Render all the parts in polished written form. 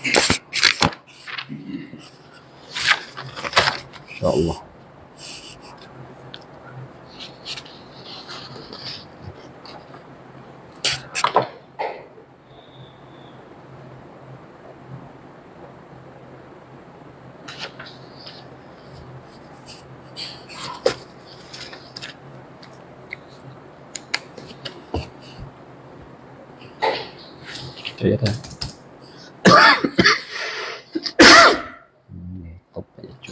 Insyaallah. Vậy thôi. Tục vậy chỗ.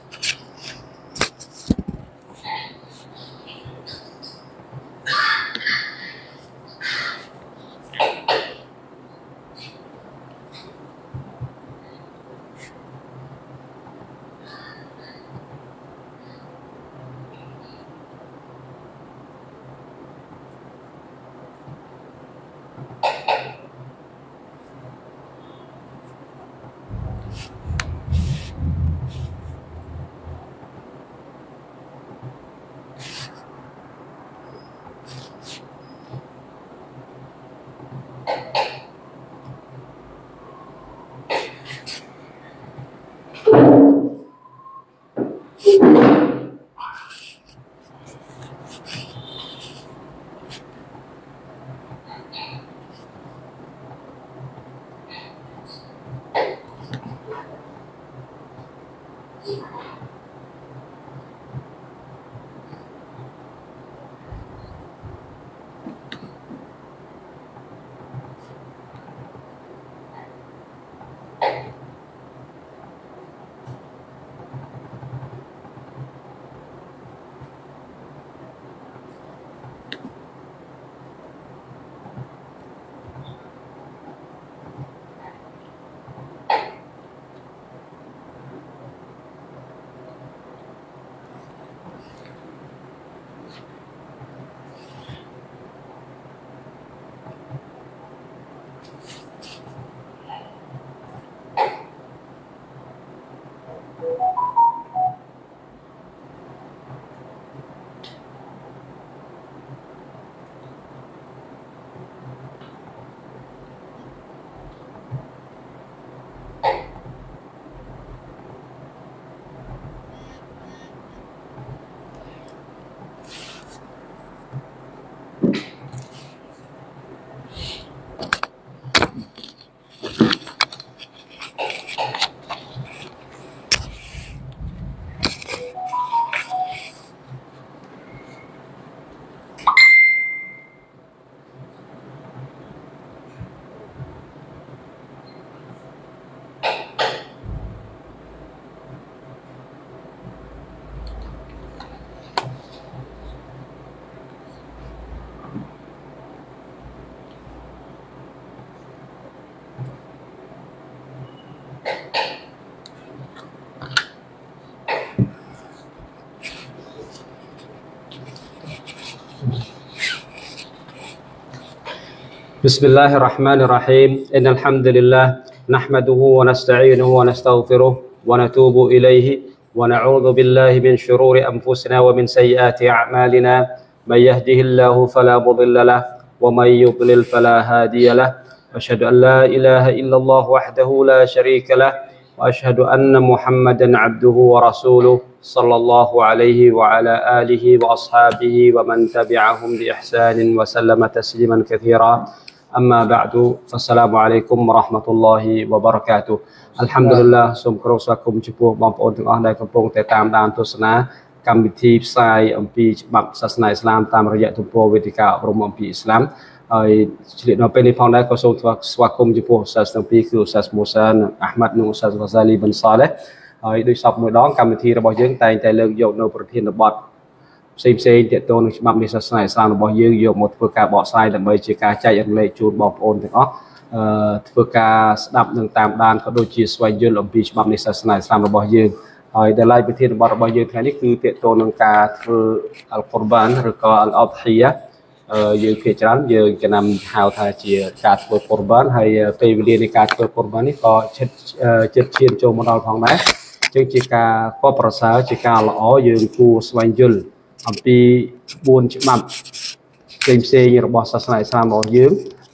Bismillahirrahmanirrahim. Innal hamdalillah nahmaduhu wa nasta'inuhu wa nastaghfiruh wa natubu ilaihi wa na'udzu billahi min shururi anfusina wa min sayyiati a'malina. May yahdihillahu fala mudilla lahu wa may yudlil fala hadiya lahu. Asyhadu an la ilaha illallah wahdahu la syarika lahu wa asyhadu anna Muhammadan 'abduhu wa rasuluh sallallahu alaihi wa ala alihi wa ashabihi wa man tabi'ahum bi ihsanin wa sallama tasliman katsira. Amma ba'du, assalamualaikum warahmatullahi wabarakatuh. Alhamdulillah សូមគោរពស្វាគមន៍ចំពោះបងប្អូនទាំងអស់ដែលកំពុងតែតាមដានទស្សនាកម្មវិធីផ្សាយអំពីច្បាប់សាសនាអ៊ីស្លាមតាមរយៈទំព័រវេទិកាអប់រំអំពីអ៊ីស្លាមហើយឆ្លៀតនៅពេលនេះផងដែរក៏សូមស្វាគមន៍ចំពោះឧស្សាហ៍ទាំងពីរគឺឧស្សាហ៍មូសានិងអាហ្មាត់និងឧស្សាហ៍ហ្វាហ្សាលីប៊ិនសាឡេះហើយដូចសពមួយដងកម្មវិធីរបស់យើងតែងតែលើកយកនៅប្រធានបទផ្សេងៗទាក់ទងនឹងច្បាប់នៃសាសនាអ៊ីស្លាមរបស់យើងយកមកធ្វើការបកស្រាយដើម្បីជាការចែករំលែកជូនបងប្អូនទាំងអស់ធ្វើការស្ដាប់និងតាមដានក៏ដូចជាស្វែងយល់អំពីច្បាប់នៃសាសនាអ៊ីស្លាមរបស់យើងហើយដែលឡាយប្រធានបទរបស់យើងថ្ងៃនេះគឺទាក់ទងនឹងការធ្វើអលកុរបានឬក៏អលអដហ៊ីយ៉ាយើងភាគច្រើនយើងចំណាំហៅថាជាការធ្វើកុរបានហើយពេលវេលានៃការធ្វើកុរបាននេះក៏ចិត្តឈានចូលមកដល់ផងដែរអញ្ចឹងជាការកប់ប្រសើរជាការល្អយើងគួរស្វែងយល់អំពី4ច្បាប់ផ្សេងៗរបស់សាសនាអ៊ីស្លាមរបស់យើង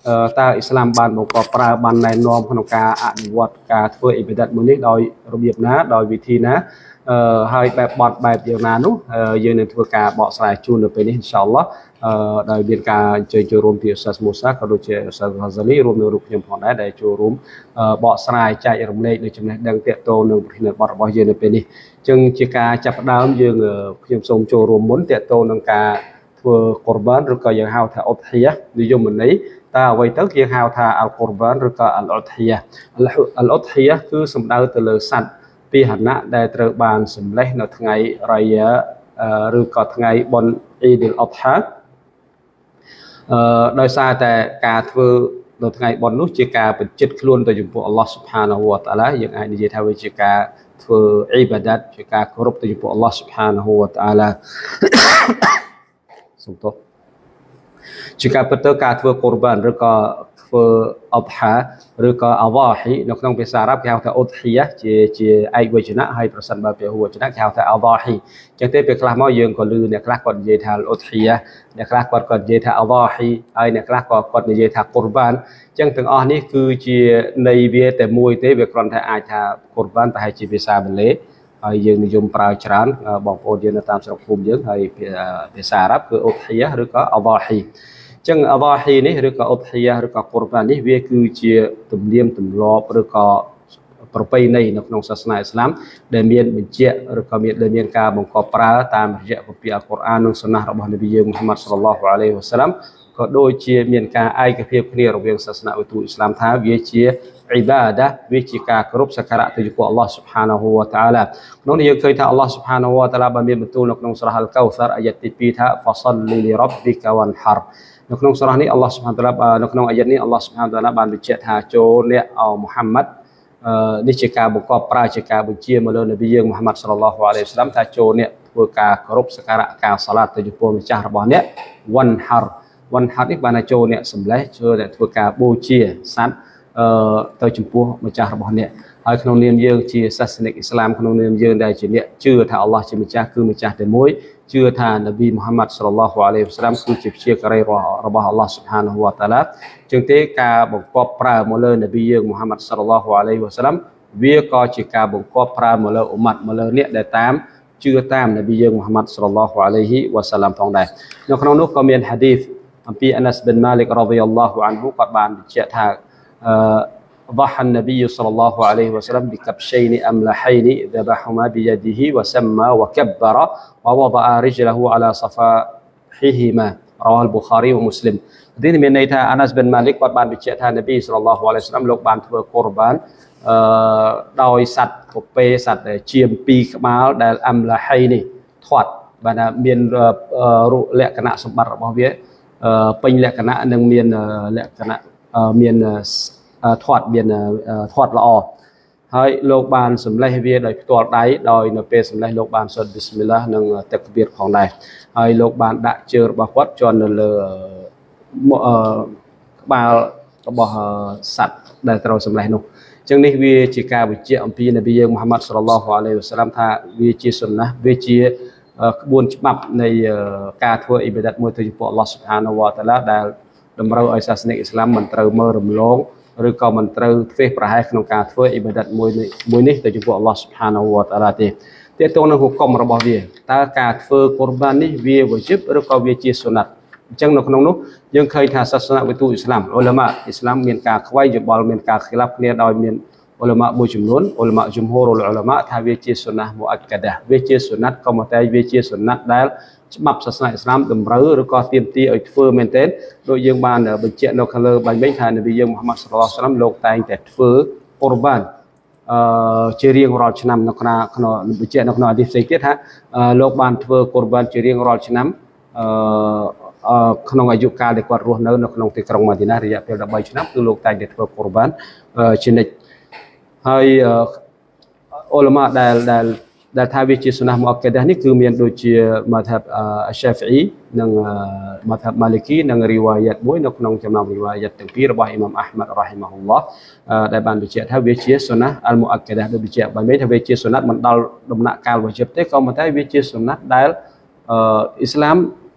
ta Islam ban bộc có pra ban này nom không ca ảnh vật ca thưa ibadat một nít đòi rubiệp ná đòi vị thi ná hơi bẹp bọt bẹp điều nào nú giờ nên thưa ca bỏ xài chun được bên inshallah đòi biên ca chơi chơi rôm thì sas musa kalau chơi sas hazali rôm được nhầm họ đã để chơi rôm bỏ xài chạy rôm này để chúng này đang tiệt tô nương nên bỏ bỏ giờ được bên đi chừng chỉ ca chập đáo dương nhầm sông chơi rôm muốn tiệt tô nương ca thưa korban rồi coi giờ hao thà udhiyah đi dùng mình ấy ta quay tới giờ hao thà al korban rồi coi al udhiyah al udhiyah cứ sum đau từ lời sạch pi hạt nã để từ bàn sum lấy nó ngày rồi rồi có ngày bon Eid al-Adhaដោយសារតែការធ្វើនៅថ្ងៃបុណ្យនោះជាការបញ្ជាក់ខ្លួនទៅចំពោះ Allah Subhanahu wa Ta'ala យើងអាចនិយាយថាវាជាការធ្វើ ibadat ជាការគោរពទៅចំពោះ Allah Subhanahu wa Ta'ala សំទោសជាការពិតទៅការធ្វើ Qurban ឬក៏ធ្វើ Adha ឬក៏ Adahi នៅក្នុងភាសាអារ៉ាប់គេហៅថា Udhiyah ជាឯកវចនៈហើយប្រសិនបើពហុវចនៈគេហៅថា Adahi ចឹងទេពេលខ្លះមកយើងក៏ឮអ្នកខ្លះគាត់និយាយថា Udhiyah អ្នកខ្លះគាត់និយាយថា Adahi ហើយអ្នកខ្លះក៏គាត់និយាយថា Qurban ចឹងទាំងអស់នេះគឺជាន័យវាតែមួយទេវាគ្រាន់តែអាចថា Qurban ប្រហែលជាភាសាបាលីហើយយើងនិយមប្រើច្រើនបងប្អូនយើងនៅតាមស្រុកភូមិយើងហើយភាសាអារ៉ាប់គឺ Udhiyah ឬក៏ Adahi ចឹង Adahi នេះឬក៏ Udhiyah ឬក៏ Qurban នេះវាគឺជាទំនៀមទម្លាប់ឬក៏ប្រពៃណីនៅក្នុងសាសនាអ៊ីស្លាមដែលមានបញ្ជាក់ឬក៏មានការបង្កប់ប្រើតាមរយៈគម្ពីរអល់កុរអាននិងសុណារបស់នប៊ីយើងមូហាម៉ាត់ សល្លឡោះអាឡៃហ៊ីវ៉ាសឡាមក៏ដូចជាមានការឯកភាពគ្នារវាងសាសនាវិទូអ៊ីស្លាមថាវាជាអ៊ីបាដាវាជាការគោរពសក្ការៈទៅចំពោះអល់ឡោះ Subhanahu wa Ta'ala ក្នុងនេះយើងឃើញថាអល់ឡោះ Subhanahu wa Ta'ala បានមានបន្ទូលនៅក្នុងសូរ៉ាអល់កៅសារអាយ៉ាតទី2ថា Fasalli li rabbika wanhar នៅក្នុងសូរ៉ានេះអល់ឡោះ Subhanahu wa Ta'ala នៅក្នុងអាយ៉ាតនេះអល់ឡោះ Subhanahu wa Ta'ala បានបញ្ជាក់ថាចូលអ្នកមូហាម៉ាត់នេះជាការបង្កប់ប្រើជាការបញ្ជាមកលើនប៊ីយើងមូហាម៉ាត់ សល្លឡោះអាឡៃហ៊ីវ៉ាសឡាមថាចូលអ្នកធ្វើការគោរពសក្ការៈការសាឡាតទៅចំពោះម្ចាស់របស់អ្នកវ៉ាន់ហារនេះបានថាចូលអ្នកសម្លេះចូលអ្នកធ្វើការបូជាសត្វទៅចំពោះម្ចាស់របស់អ្នកហើយក្នុងនាមយើងជាសាសនិកអ៊ីស្លាមក្នុងនាមយើងដែលជាអ្នកជឿថាអល់ឡោះជាម្ចាស់គឺម្ចាស់តែមួយជឿថានប៊ីមូហាម៉ាត់ សល្លឡោះអាឡៃហ៊ីវ៉ាសឡាមគឺជាព្យាការីរបស់អល់ឡោះ Subhanahu wa Ta'ala ជាងទេការបង្កប់ប្រើមកលើនប៊ីយើងមូហាម៉ាត់ សល្លឡោះអាឡៃហ៊ីវ៉ាសឡាមវាក៏ជាការបង្កប់ប្រើមកលើអ៊ុម៉ាត់មកលើអ្នកដែលតាមជឿតាមនប៊ីយើងមូហាម៉ាត់ សល្លឡោះអាឡៃហ៊ីវ៉ាសឡាមផងដែរនៅក្នុងនោះក៏មានហាឌីសអំពីអាណាស់ប៊ិនម៉ាលិក រ៉ាឌីយ៉ាឡោះអានហ៊ូគាត់បានបញ្ជាក់ថា ضحى النبي صلى الله عليه وسلم بكبشين أملحين ذبحهما بيده وسمى وكبر ووضع رجله على صفاحهما رواه البخاري ومسلم នេះមានន័យថាអាណាស់ប៊ិនម៉ាលិកគាត់បានបញ្ជាក់ថានប៊ី សល្លឡោះអាឡៃហ៊ីវ៉ាសឡាមលោកបានធ្វើកុរបានដោយសត្វពពែសត្វជៀម2ក្បាលដែលអមឡាហៃនេះធាត់បានមានរូបលក្ខណៈសម្បត្តិរបស់វាពេញលក្ខណៈនិងមានលក្ខណៈមានធាត់មានធាត់ល្អហើយលោកបានសម្លេះវាដោយផ្ទាល់ដៃដោយនៅពេលសម្លេះលោកបានសូត្រប៊ីស្មិលឡាហ៍និងតាក់បៀរផងដែរហើយលោកបានដាក់ជើងរបស់គាត់ជាន់នៅលើក្បាលរបស់សត្វដែលត្រូវសម្លេះនោះអញ្ចឹងនេះវាជាការបញ្ជាក់អំពីនប៊ីយើងមូហាម៉ាត់ សល្លឡោះអាឡៃហ៊ីវ៉ាសឡាមថាវាជាសុនណាវាជាក្បួនច្បាប់នៃការធ្វើអ៊ីបាដាតមួយទៅចំពោះអល់ឡោះ Subhanahu wa Ta'ala ដែលតម្រូវឲ្យសាសនិកអ៊ីស្លាមមិនត្រូវមើលរំលងឬក៏មិនត្រូវធ្វេសប្រហែសក្នុងការធ្វើអ៊ីបាដាតមួយនេះទៅចំពោះអល់ឡោះ Subhanahu wa Ta'ala ទេទាក់ទងនឹងហុគមរបស់វាតើការធ្វើកុរបាននេះវាវ៉ាជីបឬក៏វាជាសុណាត់អញ្ចឹងនៅក្នុងនោះយើងឃើញថាសាសនាវិទូអ៊ីស្លាមអ៊ុលាម៉ាអ៊ីស្លាមមានការខ្វែងយោបល់មានការខិលាហ្វគ្នាដោយមានអ៊ុលាម៉ាមួយចំនួនអ៊ុលាម៉ាជំហូរអ៊ុលាម៉ាថាវាជាសុណាត់មូអាក់កាដាវាជាសុណាត់ក៏មកតែវាជាសុណាត់ដែលច្បាប់សាសនាអ៊ីស្លាមតម្រូវឬក៏ទាមទារឲ្យធ្វើមែនទែនដោយយើងបានបញ្ជាក់នៅខាងលើបាញ់វិញថានប៊ីយើងមូហាម៉ាត់ សល្លឡោះអាឡៃហ៊ីវ៉ាសឡាមលោកតែងតែធ្វើកុរបានជារៀងរាល់ឆ្នាំនៅក្នុងបញ្ជាក់នៅក្នុងហាឌីសផ្សេងទៀតថាលោកបានធ្វើកុរបានជារៀងរាល់ឆ្នាំក្នុងអាយុកាលដែលគាត់រស់នៅក្នុងទីក្រុងម៉ាឌីណារយៈពេល13ឆ្នាំគឺលោកតែងតែធ្វើកុរបានជានិច្ចហើយអ៊ុលាម៉ាដែលថាវាជាសុណាស់មូអាក់កាដានេះគឺមានដូចជាម៉ាត់ហាប់អាសាហ្វីអ៊ីនិងម៉ាត់ហាប់ម៉ាលីគីនិងរីវ៉ាយ៉ាតមួយនៅក្នុងចំណោមរីវ៉ាយ៉ាតទាំងពីររបស់អ៊ីម៉ាមអាហ្មាត់ រ៉ាហ៊ីម៉ាហ៊ុលឡោះដែលបានបញ្ជាក់ថាវាជាសុណាស់អលមូអាក់កាដាដូចបញ្ជាក់បានថាវាជាសុណាត់មិនដល់ដំណាក់កាលវ៉ាជីបទេក៏ប៉ុន្តែវាជាសុណាត់ដែលអ៊ីស្លាម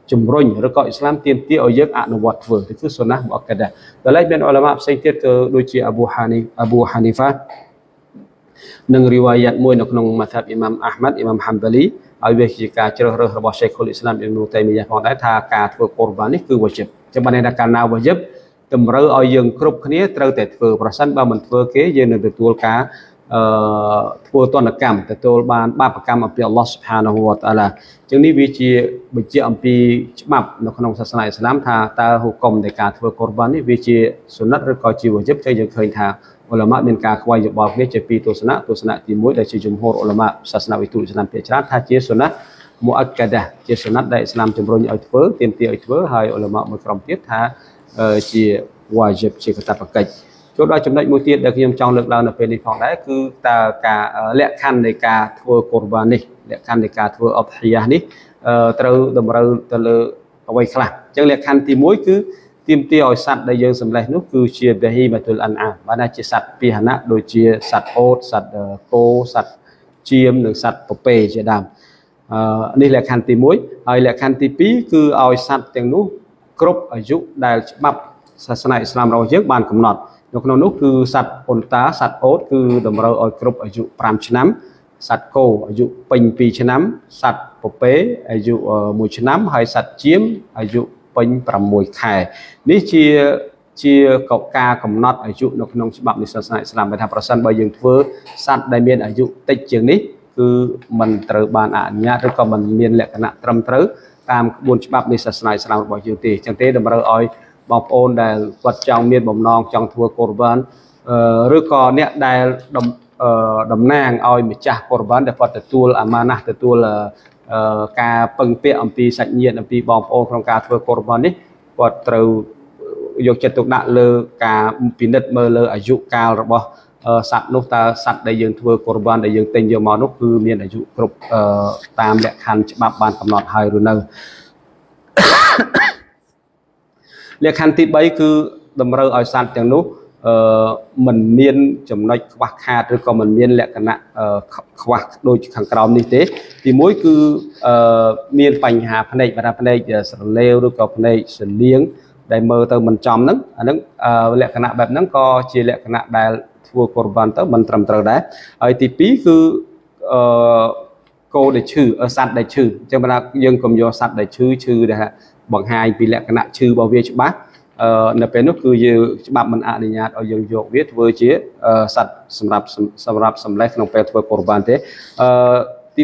ជំរុញឬក៏អ៊ីស្លាមទាមទារឲ្យយើងអនុវត្តធ្វើគឺសុណាមុអក្កាដាដល់ឡែកមានឧលមាផ្សេងទៀតគឺដូចជាអប៊ូហានីហ្វានិងរីវ៉ាយ៉ាតមួយនៅក្នុងម៉ាថាបអ៊ីម៉ាមអាហ្មាត់អ៊ីម៉ាមហាំបាលីឲ្យវាជាការជ្រើសរើសរបស់ Sheikhul Islam Ibn Taymiyah ផងដែរថាការធ្វើកូរបាននេះគឺវ៉ាជីបចាំបានថាកាលណាវ៉ាជីបតម្រូវឲ្យយើងគ្រប់គ្នាត្រូវតែធ្វើប្រសិនបើមិនធ្វើគេយើងនឹងទទួលការធ្វើទណ្ឌកម្មទទួលបានបាបកម្មអំពីអល់ឡោះ Subhanahu wa Ta'ala ចឹងនេះវាជាបញ្ជាក់អំពីច្បាប់នៅក្នុងសាសនាអ៊ីស្លាមថាតើហុគមនៃការធ្វើកូរបាននេះវាជាសុណាត់ឬក៏ជាវ៉ាជីបចឹងយើងឃើញថាឧលាម៉ាមានការខ្វល់យោបល់គ្នាជាពីរទស្សនៈទី1ដែលជាជំហរឧលាម៉ាសាសនាវិទូអ៊ីស្លាមភាគច្រើនថាជាសុណាត់មុអក្កាដាជាសុណាត់ដែលអ៊ីស្លាមជំរុញឲ្យធ្វើទាមទារឲ្យធ្វើហើយឧលាម៉ាមួយក្រុមទៀតថាជាវ៉ាជីបជាកាតព្វកិច្ចចូលដល់ចំណុចមួយទៀតដែលខ្ញុំចង់លើកឡើងនៅពេលនេះផងដែរគឺតើការលក្ខខណ្ឌនៃការធ្វើកូរបាននេះលក្ខខណ្ឌនៃការធ្វើអុដហ៊ីយ៉ានេះត្រូវតម្រូវទៅលើអ្វីខ្លះអញ្ចឹងលក្ខខណ្ឌទី1គឺទាមទារឲ្យសត្វដែលយើងសម្លេះនោះគឺជាបេហ៊ីម៉ាតុលអានអាមបានថាជាសត្វពាហនៈដូចជាសត្វអូតសត្វគោសត្វជៀមនិងសត្វពពែជាដើមនេះលក្ខខណ្ឌទី1ហើយលក្ខខណ្ឌទី2គឺឲ្យសត្វទាំងនោះគ្រប់អាយុដែលច្បាប់សាសនាអ៊ីស្លាមរបស់យើងបានកំណត់នៅក្នុងនោះគឺសត្វអ៊ុនតាសត្វអូតគឺតម្រូវឲ្យគ្រប់អាយុ5ឆ្នាំសត្វគោអាយុពេញ2ឆ្នាំសត្វពពែអាយុ1ឆ្នាំហើយសត្វជៀមអាយុពេញ6ខែនេះជាការកំណត់អាយុនៅក្នុងច្បាប់នៃសាសនាអ៊ីស្លាមថាប្រសិនបើយើងធ្វើសត្វដែលមានអាយុតិចជាងនេះគឺมันត្រូវបានអនុញ្ញាតឬក៏มันមានលក្ខណៈត្រឹមត្រូវតាមក្បួនច្បាប់នៃសាសនាអ៊ីស្លាមរបស់យើងទេអញ្ចឹងទេតម្រូវឲ្យបងប្អូនដែលគាត់ចង់មានបំណងចង់ធ្វើកូរបានឬក៏អ្នកដែលតំណាងឲ្យម្ចាស់កូរបានដែលគាត់ទទួលអាម៉ាណាស់ទទួលការពឹងពាក់អំពីសាច់ញាតិអំពីបងប្អូនក្នុងការធ្វើកូរបាននេះគាត់ត្រូវយកចិត្តទុកដាក់លើការពិនិត្យមើលលើអាយុកាលរបស់សត្វនោះតើសត្វដែលយើងធ្វើកូរបានដែលយើងទិញយកមកនោះគឺមានអាយុគ្រប់តាមលក្ខខណ្ឌច្បាប់បានកំណត់ហើយឬនៅលក្ខខណ្ឌទី3គឺតម្រូវឲ្យសត្វទាំងនោះមិនមានចំណុចខ្វះខាតឬក៏មិនមានលក្ខណៈខ្វះដូចខាងក្រោមនេះទេទី1គឺមានបញ្ហាភ្នែកបើថាភ្នែកស្រលេវឬក៏ភ្នែកសលៀងដែលមើលទៅមិនចំហ្នឹងអាហ្នឹងលក្ខណៈបែបហ្នឹងក៏ជាលក្ខណៈដែលធ្វើកូរបានទៅមិនត្រឹមត្រូវដែរហើយទី2គឺគោដែលឈឺសត្វដែលឈឺអញ្ចឹងបើថាយើងកុំយកសត្វដែលឈឺដែលបង្ហាញពីលក្ខណៈឈឺរបស់វាច្បាស់នៅពេលនោះគឺយើងច្បាប់មិនអនុញ្ញាតឲ្យយើងយកវាធ្វើជាសត្វសម្រាប់សម្លេះក្នុងពេលធ្វើកូរបានទេទី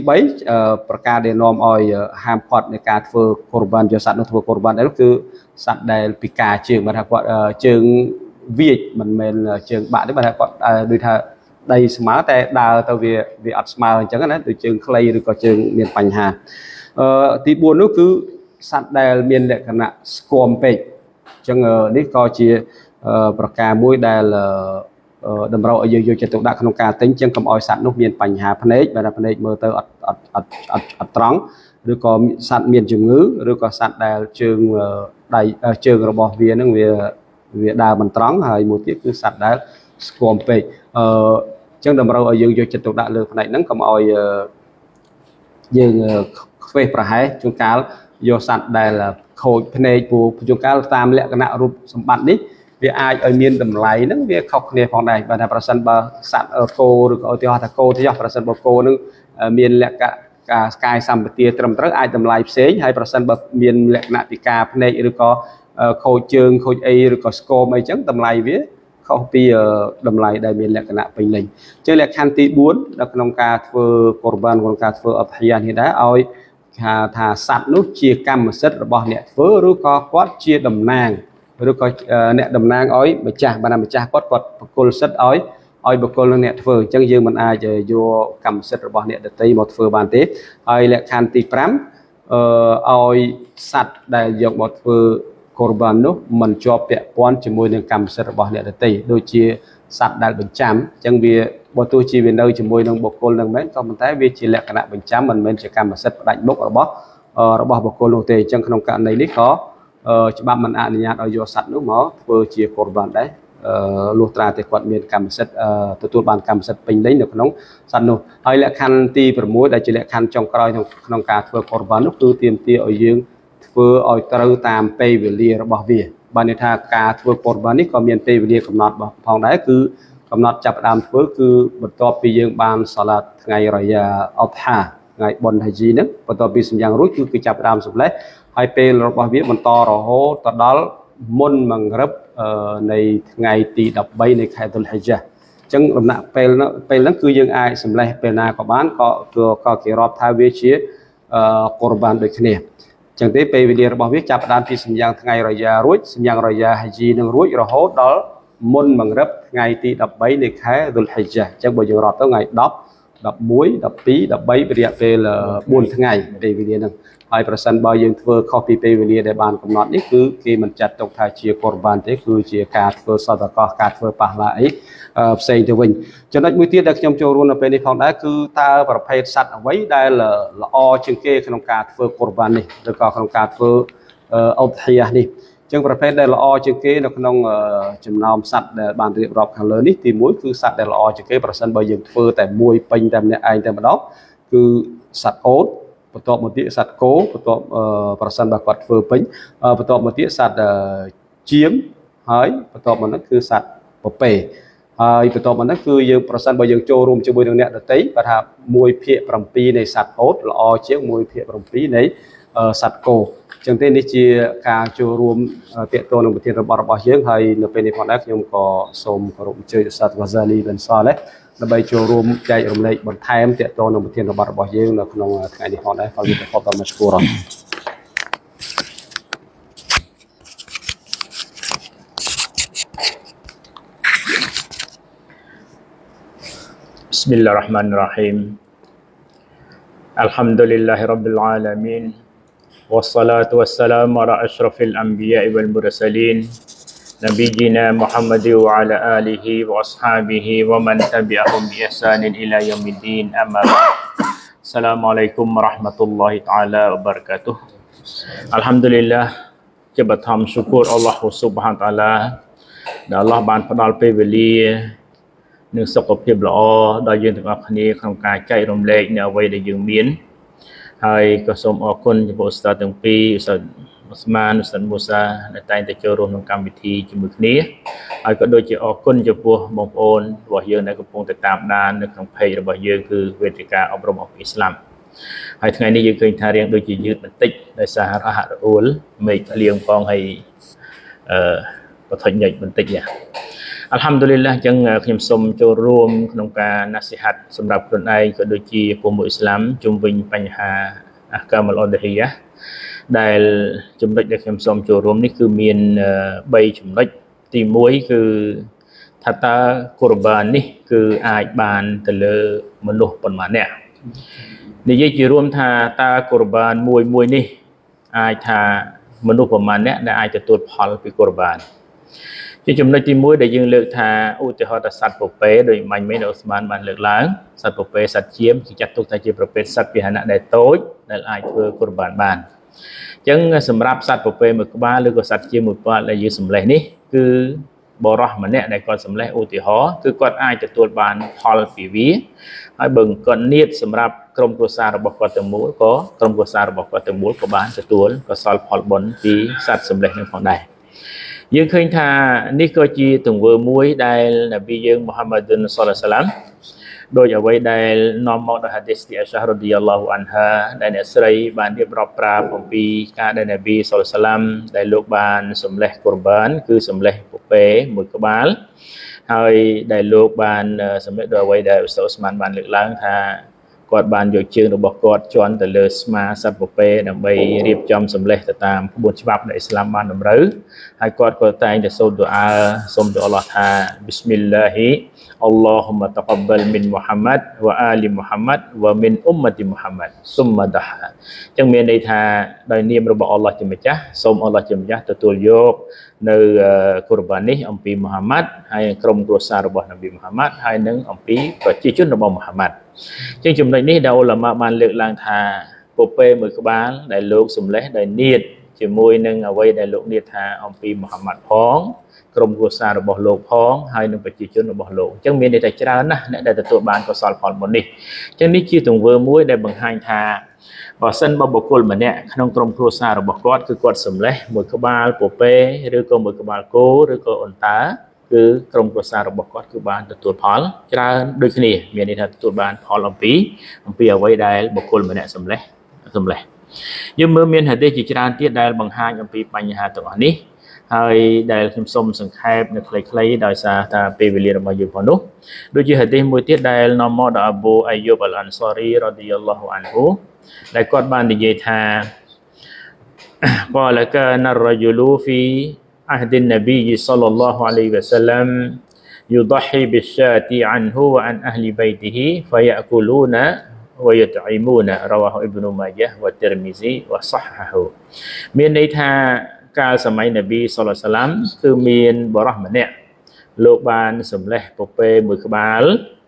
3ប្រការដែលនាំឲ្យហាមឃាត់នៃការធ្វើកូរបានយកសត្វនោះធ្វើកូរបានដែរគឺសត្វដែលពិការជើងបើថាគាត់ជើងវាចមិនមែនជើងបាក់ទេបើថាគាត់ដូចថាដីស្មើតែដើរទៅវាអត់ស្មើអញ្ចឹងណាដូចជើងខ្លីឬក៏ជើងមានបញ្ហាទី4នោះគឺសត្វដែលមានលក្ខណៈស្គមពេកអញ្ចឹងនេះក៏ជាប្រការមួយដែលតម្រូវឲ្យយើងយកចិត្តទុកដាក់ក្នុងការទិញអញ្ចឹងកុំឲ្យសត្វនោះមានបញ្ហាភ្នែកបើថាភ្នែកមើលទៅអត់ត្រង់ឬក៏សត្វមានជំងឺឬក៏សត្វដែលជើងជើងរបស់វានឹងវាដើរមិនត្រង់ហើយមួយទៀតគឺសត្វដែលស្គមពេកអញ្ចឹងតម្រូវឲ្យយើងយកចិត្តទុកដាក់លើផ្នែកហ្នឹងកុំឲ្យយើងខ្វេសប្រហែសជួនកាលយកសត្វដែលខូចភ្នែកព្រោះជួនកាលតាមលក្ខណៈរូបសម្បត្តិនេះវាអាចឲ្យមានតម្លៃហ្នឹងវាខុសគ្នាផងដែរបើថាប្រសិនបើសត្វគោឬក៏ឧទាហរណ៍ថាគោទៅប្រសិនបើគោនឹងមានលក្ខណៈការស្កាយសម្បទាត្រឹមត្រូវអាចតម្លៃផ្សេងហើយប្រសិនបើមានលក្ខណៈពិការភ្នែកឬក៏ខូចជើងខូចអីឬក៏ស្គមអីចឹងតម្លៃវាខុសពីតម្លៃដែលមានលក្ខណៈពេញលេញអញ្ចឹងលក្ខខណ្ឌទី4នៅក្នុងការធ្វើកូរបានក្នុងការធ្វើអុដហ៊ីយ៉ានេះដែរឲ្យថាសត្វនោះជាកម្មសិទ្ធិរបស់អ្នកធ្វើឬក៏គាត់ជាតំណាងឬក៏អ្នកតំណាងឲ្យម្ចាស់បានម្ចាស់គាត់បកគលសិទ្ធិឲ្យបកគលនឹងអ្នកធ្វើអញ្ចឹងយើងមិនអាចយកកម្មសិទ្ធិរបស់អ្នកដទៃមកធ្វើបានទេហើយលក្ខខណ្ឌទី5ឲ្យសត្វដែលយកមកធ្វើកូរបាននោះមិនជាប់ពាក់ព័ន្ធជាមួយនឹងកម្មសិទ្ធិរបស់អ្នកដទៃដូចជាសត្វដែលបញ្ចាំអញ្ចឹងវាបើទោះជាវានៅជាមួយនឹងបុគ្គលនឹងមែនក៏ប៉ុន្តែវាជាលក្ខណៈបញ្ចាំមិនមែនជាកម្មសិទ្ធិផ្ដាច់មុខរបស់បុគ្គលនោះទេអញ្ចឹងក្នុងករណីនេះក៏ច្បាប់មិនអនុញ្ញាតឲ្យយកសត្វនោះមកធ្វើជាកូរបានដែរលុះត្រាតែគាត់មានកម្មសិទ្ធិទទួលបានកម្មសិទ្ធិពេញលេញនៅក្នុងសត្វនោះហើយលក្ខខណ្ឌទី6ដែលជាលក្ខខណ្ឌចុងក្រោយក្នុងការធ្វើកូរបាននោះគឺទាមទារឲ្យយើងធ្វើឲ្យត្រូវតាមពេលវេលារបស់វាបានន័យថាការធ្វើកុរបាននេះក៏មានពេលវេលាកំណត់ផងដែរគឺកំណត់ចាប់ផ្ដើមធ្វើគឺបន្ទាប់ពីយើងបានសាឡាតថ្ងៃរយ៉ាអុតហាថ្ងៃបុណ្យហាជីហ្នឹងបន្ទាប់ពីសម្យ៉ាងរួចគឺចាប់ផ្ដើមសម្លេះហើយពេលរបស់វាបន្តរហូតទៅដល់មុនមង្រិបនៃថ្ងៃទី13នៃខែតុលហិជ្ជៈអញ្ចឹងដំណាក់ពេលហ្នឹងគឺយើងអាចសម្លេះពេលណាក៏បានក៏គេរាប់ថាវាជាកុរបានដូចគ្នាចឹងទេពេលវេលារបស់វាចាប់ផ្ដើមពីសម្យ៉ាងថ្ងៃរយ៉ារួចសម្យ៉ាងរយ៉ាហាជីនឹងរួចរហូតដល់មុនមង្រិបថ្ងៃទី13នៃខែតុលហិជ្ជៈអញ្ចឹងបើយើងរាប់ទៅថ្ងៃ10 11 12 13រយៈពេល4ថ្ងៃពេលវេលាហ្នឹងហើយប្រសិនបើយើងធ្វើខុសពីពេលវេលាដែលបានកំណត់នេះគឺគេមិនចាត់ទុកថាជាកុរបានទេគឺជាការធ្វើសតកោការធ្វើប៉ះឡាអីផ្សេងទៅវិញចំណុចមួយទៀតដែលខ្ញុំចូលរួមនៅពេលនេះផងដែរគឺតើប្រភេទសត្វអ្វីដែលល្អជាងគេក្នុងការធ្វើកុរបាននេះឬក៏ក្នុងការធ្វើអុតហីយ៉ានេះចឹងប្រភេទដែលល្អជាងគេនៅក្នុងចំណោមសត្វដែលបានរៀបរាប់ខាងលើនេះទី1គឺសត្វដែលល្អជាងគេប្រសិនបើយើងធ្វើតែមួយពេញតែម្នាក់ឯងតែម្ដងគឺសត្វអូតបន្ទាប់មកទៀតសត្វគោបន្ទាប់ប្រសិនបើគាត់ធ្វើពេញបន្ទាប់មកទៀតសត្វជាមហើយបន្ទាប់មកនោះគឺសត្វពពែហើយបន្ទាប់មកនោះគឺយើងប្រសិនបើយើងចូលរួមជាមួយនឹងអ្នកដទៃបើថា1/7នៃសត្វអូតល្អជាង1/7នៃសត្វគោចឹងទេនេះជាការចូលរួមទាក់ទងនឹងប្រធានរបស់យើងហើយនៅពេលនេះផងដែរខ្ញុំក៏សូមគោរពអញ្ជើញឧស្សាហ៍ Ghazali bin Saleh ដើម្បីចូលរួមចែករំលែកបន្ថែមទាក់ទងនឹងប្រធានរបស់យើងនៅក្នុងថ្ងៃនេះផងដែរសូមអរគុណមកស្គូរ Bismillahirrahmanirrahim. Alhamdulillahirabbil alamin. Wassalatu wassalamu ala asyrafil anbiya'i wal mursalin nabiyyina Muhammadin wa ala alihi wa ashabihi wa man tabi'ahum bi ihsanin ila yaumiddin amma ba'd. Assalamualaikum warahmatullahi taala wabarakatuh. Alhamdulillah ជាបឋមសុគូរអល់ឡោះស៊ុបហានតាឡាដែលអល់ឡោះបានផ្ដល់ពេលវេលានិងសុខភាពល្អដល់យើងទាំងអស់គ្នាក្នុងការចែករំលែកនៅអ្វីដែលយើងមានហើយក៏សូមអរគុណចំពោះឧស្សាហ៍ទាំងពីរឧស្សាហ៍អូស្មានឧស្សាហ៍មូសាដែលតែងតែចូលរួមក្នុងកម្មវិធីជាមួយគ្នាហើយក៏ដូចជាអរគុណចំពោះបងប្អូនរបស់យើងដែលកំពុងតែតាមដាននៅក្នុង page របស់យើងគឺវេទិកាអប់រំអ៊ីស្លាមហើយថ្ងៃនេះយើងឃើញថារៀងដូចជាយឺតបន្តិចដោយសាររហ័សរអួលមេឃលៀងផងហើយបថុញញែកបន្តិចយ៉ាAlhamdulillah ចឹងខ្ញុំសូមចូលរួមក្នុងការណាស៊ីហាត់សម្រាប់ខ្លួនឯងក៏ដូចជាពុំអ៊ីស្លាមជុំវិញបញ្ហាអាកាមអលអ៊ុឌហីយ៉ាដែលចំណុចដែលខ្ញុំសូមចូលរួមនេះគឺមាន3ចំណុចទី1គឺថាតើកុរបាននេះគឺអាចបានទៅលើមនុស្សប៉ុន្មានអ្នកនិយាយជារួមថាតើកុរបានមួយនេះអាចថាមនុស្សប៉ុន្មានអ្នកដែលអាចទទួលផលពីកុរបានជាចំណុចទី1ដែលយើងលើកថាឧទាហរណ៍ថាសត្វពពែដោយមាញ់មិញអូស្មានបានលើកឡើងសត្វពពែសត្វជាមគេចាត់ទុកថាជាប្រភេទសត្វពាហនៈដែលតូចដែលអាចធ្វើកុរបានអញ្ចឹងសម្រាប់សត្វពពែមួយក្បាលឬក៏សត្វជាមមួយក្បាលដែលយើងសម្លេះនេះគឺបរោះម្នាក់ដែលគាត់សម្លេះឧទាហរណ៍គឺគាត់អាចទទួលបានផលពីវាហើយបើគាត់នៀតសម្រាប់ក្រុមគ្រួសាររបស់គាត់ទាំងមូលក៏ក្រុមគ្រួសាររបស់គាត់ទាំងមូលក៏បានទទួលកុសលផលបុណ្យពីសត្វសម្លេះនឹងផងដែរយើងឃើញថានេះក៏ជាទង្វើមួយដែលនប៊ីយើងមូហាម៉ាឌុនសល្លឡោះសាឡាមដោយអ្វីដែលនាំមកដោយហាឌីសទីអាសារ៉ាឌីយ៉ាឡោះអានហាដែលអ្នកស្រីបានរៀបរាប់ប្រាប់អំពីការដែលនប៊ីសល្លឡោះសាឡាមដែលលោកបានសម្លេះកុរបានគឺសម្លេះពពែមួយក្បាលហើយដែលលោកបានសម្លេះដោយអ្វីដែលឧស្សាហ៍អូស្មានបានលើកឡើងថាគាត់បានយកជើងរបស់គាត់ជន់ទៅលើស្មាសត្វពពែដើម្បីរៀបចំសម្លេះទៅតាមក្បួនច្បាប់ដែលអ៊ីស្លាមបានតម្រូវហើយគាត់ក៏តែងតែសូមទូអាសូមទៅអល់ឡោះថាប៊ីស្មិលឡាហ៊ីអល់ឡោហ៊ុមតកបលមីនមូហាម៉ាត់វ៉ាអាលីមូហាម៉ាត់វ៉ាមីនអ៊ុមម៉ាទីមូហាម៉ាត់ស៊ុមម៉ាដាហាអញ្ចឹងមានន័យថាដោយនាមរបស់អល់ឡោះជាម្ចាស់សូមអល់ឡោះជាម្ចាស់ទទួលយកនៅកុរបាននេះអំពីមូហាម៉ាត់ហើយក្រុមគ្រួសាររបស់នប៊ីមូហាម៉ាត់ហើយនឹងអំពីប្រជាជនរបស់មូហាម៉ាត់ជាងចំណុចនេះដែលឧលាម៉ាបានលើកឡើងថាពពែមួយក្បាលដែលលោកសម្លេះដោយនៀតជាមួយនឹងអ្វីដែលលោកនៀតថាអំពីមូហាម៉ាត់ផងក្រុមគ្រួសាររបស់លោកផងហើយនឹងប្រជាជនរបស់លោកអញ្ចឹងមានន័យថាច្រើនណាស់អ្នកដែលទទួលបានកុសលផលបុណ្យនេះអញ្ចឹងនេះជាទង្វើមួយដែលបង្ហាញថាបើសិនបើបុគ្គលម្នាក់ក្នុងក្រុមគ្រួសាររបស់គាត់គឺគាត់សម្លេះមួយក្បាលពពែឬក៏មួយក្បាលគោឬក៏អន្តាគឺក្រុមគ្រួសាររបស់គាត់គឺបានទទួលផលច្រើនដូចគ្នាមានន័យថាទទួលបានផលអំពីអ្វីដែលបុគ្គលម្នាក់សម្លេះយើងមើលមានហាឌីសជាច្រើនទៀតដែលបង្ហាញអំពីបញ្ហាទាំងអស់នេះហើយដែលខ្ញុំសូមសង្ខេបនៅខ្លីៗដោយសារថាពេលវេលារបស់យើងផងនោះដូចជាហាឌីសមួយទៀតដែលនាំមកដោយអប៊ូអាយូបអលអាន់សារីរ៉ាឌីយ៉ាឡោះអានហ៊ូដែលគាត់បាននិយាយថាقال كان الرجل في عهد النبي صلى الله عليه وسلم يضحي بالشاة عنه وعن أهل بيته فيأكلون ويطعمون رواه ابن ماجه والترمذي وصححه មានន័យថាកាលសម័យនប៊ីសល្លឡោះអាឡៃសាឡាមគឺមានបរិសម្នាក់លោកបានសម្លេះពពែមួយក្បាល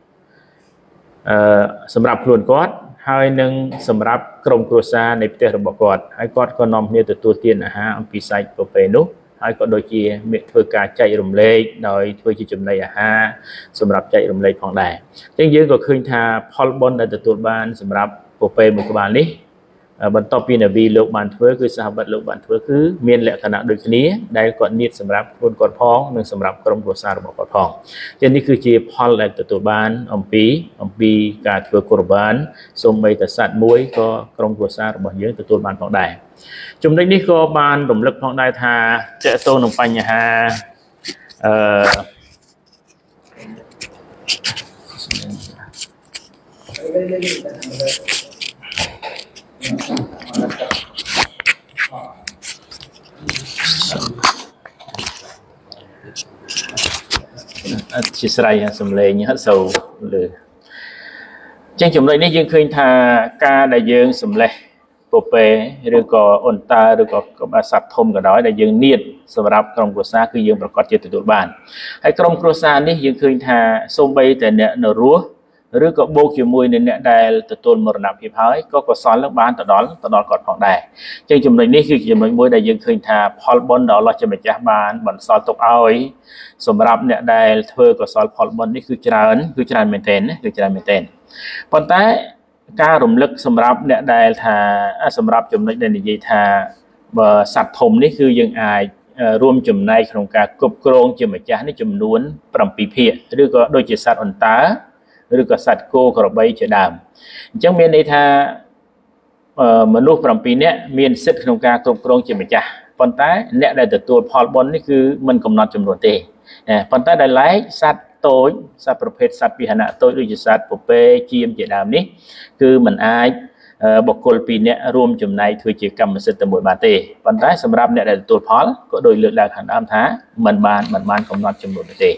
សម្រាប់ខ្លួនគាត់ហើយនឹងសម្រាប់ក្រុមគ្រួសារនៃផ្ទះរបស់គាត់ហើយគាត់ក៏នាំគ្នាទទួលទានអាហារអំពីសាច់ពពែនោះហើយក៏ដូចជាធ្វើការចែករំលែកដោយធ្វើជាចំណីអាហារសម្រាប់ចែករំលែកផងដែរអញ្ចឹងយើងក៏ឃើញថាផលបុណ្យដែលទទួលបានសម្រាប់ពពែមួយក្បាលនេះបន្ទាប់ពីនប៊ីលោកបានធ្វើគឺសាហាបលោកបានធ្វើគឺមានលក្ខណៈដូចគ្នាដែលគាត់និយាយសម្រាប់ខ្លួនគាត់ផងនិងសម្រាប់ក្រុមគ្រួសាររបស់គាត់ផងចឹងនេះគឺជាផលដែលទទួលបានអំពីការធ្វើកុរបានសូម្បីតែសត្វមួយក៏ក្រុមគ្រួសាររបស់យើងទទួលបានផងដែរចំណុចនេះក៏បានរំលឹកផងដែរថាតកតងនឹងបញ្ហាជាស្រ័យសំឡេងអត់សូវលើចឹងចំណុចនេះយើងឃើញថាការដែលយើងសម្លេះពពែឬក៏អន្តាឬក៏សត្វធំក៏ដោយដែលយើងនៀតសម្រាប់ក្រុមគ្រួសារគឺយើងប្រកាសជាទទួលបានហើយក្រុមគ្រួសារនេះយើងឃើញថាសូម្បីតែអ្នកនៅរស់ឬក៏បូកជាមួយនឹងអ្នកដែលទទួលមរណភាពហើយក៏កុសលនឹងបានទៅដល់គាត់ផងដែរចឹងចំណុចនេះគឺចំណុចមួយដែលយើងឃើញថាផលបុណ្យដែលអល់ឡោះជាម្ចាស់បានបន្សល់ទុកឲ្យសម្រាប់អ្នកដែលធ្វើកុសលផលបុណ្យនេះគឺច្រើនមែនទែនគឺច្រើនមែនទែនប៉ុន្តែការរំលឹកសម្រាប់អ្នកដែលថាសម្រាប់ចំណុចដែលនិយាយថាបើសត្វធំនេះគឺយើងអាចរួមចំណែកក្នុងការគ្រប់គ្រងជាម្ចាស់នេះចំនួន7ភាគឬក៏ដូចជាសត្វអន្តាឬក៏សត្វគោក្របីជាដើមអញ្ចឹងមានន័យថាមនុស្ស7នាក់មានសិទ្ធិក្នុងការគ្រប់គ្រងជាម្ចាស់ប៉ុន្តែអ្នកដែលទទួលផលបុណ្យនេះគឺមិនកំណត់ចំនួនទេប៉ុន្តែដែលឡែកសត្វតូចសត្វប្រភេទសត្វពាហនៈតូចដូចជាសត្វពពែជាមជាដើមនេះគឺមិនអាចបុគ្គល2នាក់រួមចំណែកធ្វើជាកម្មសិទ្ធិតែមួយបានទេប៉ុន្តែសម្រាប់អ្នកដែលទទួលផលក៏ដោយលើកឡើងខាងដើមថាមិនបានកំណត់ចំនួនទេ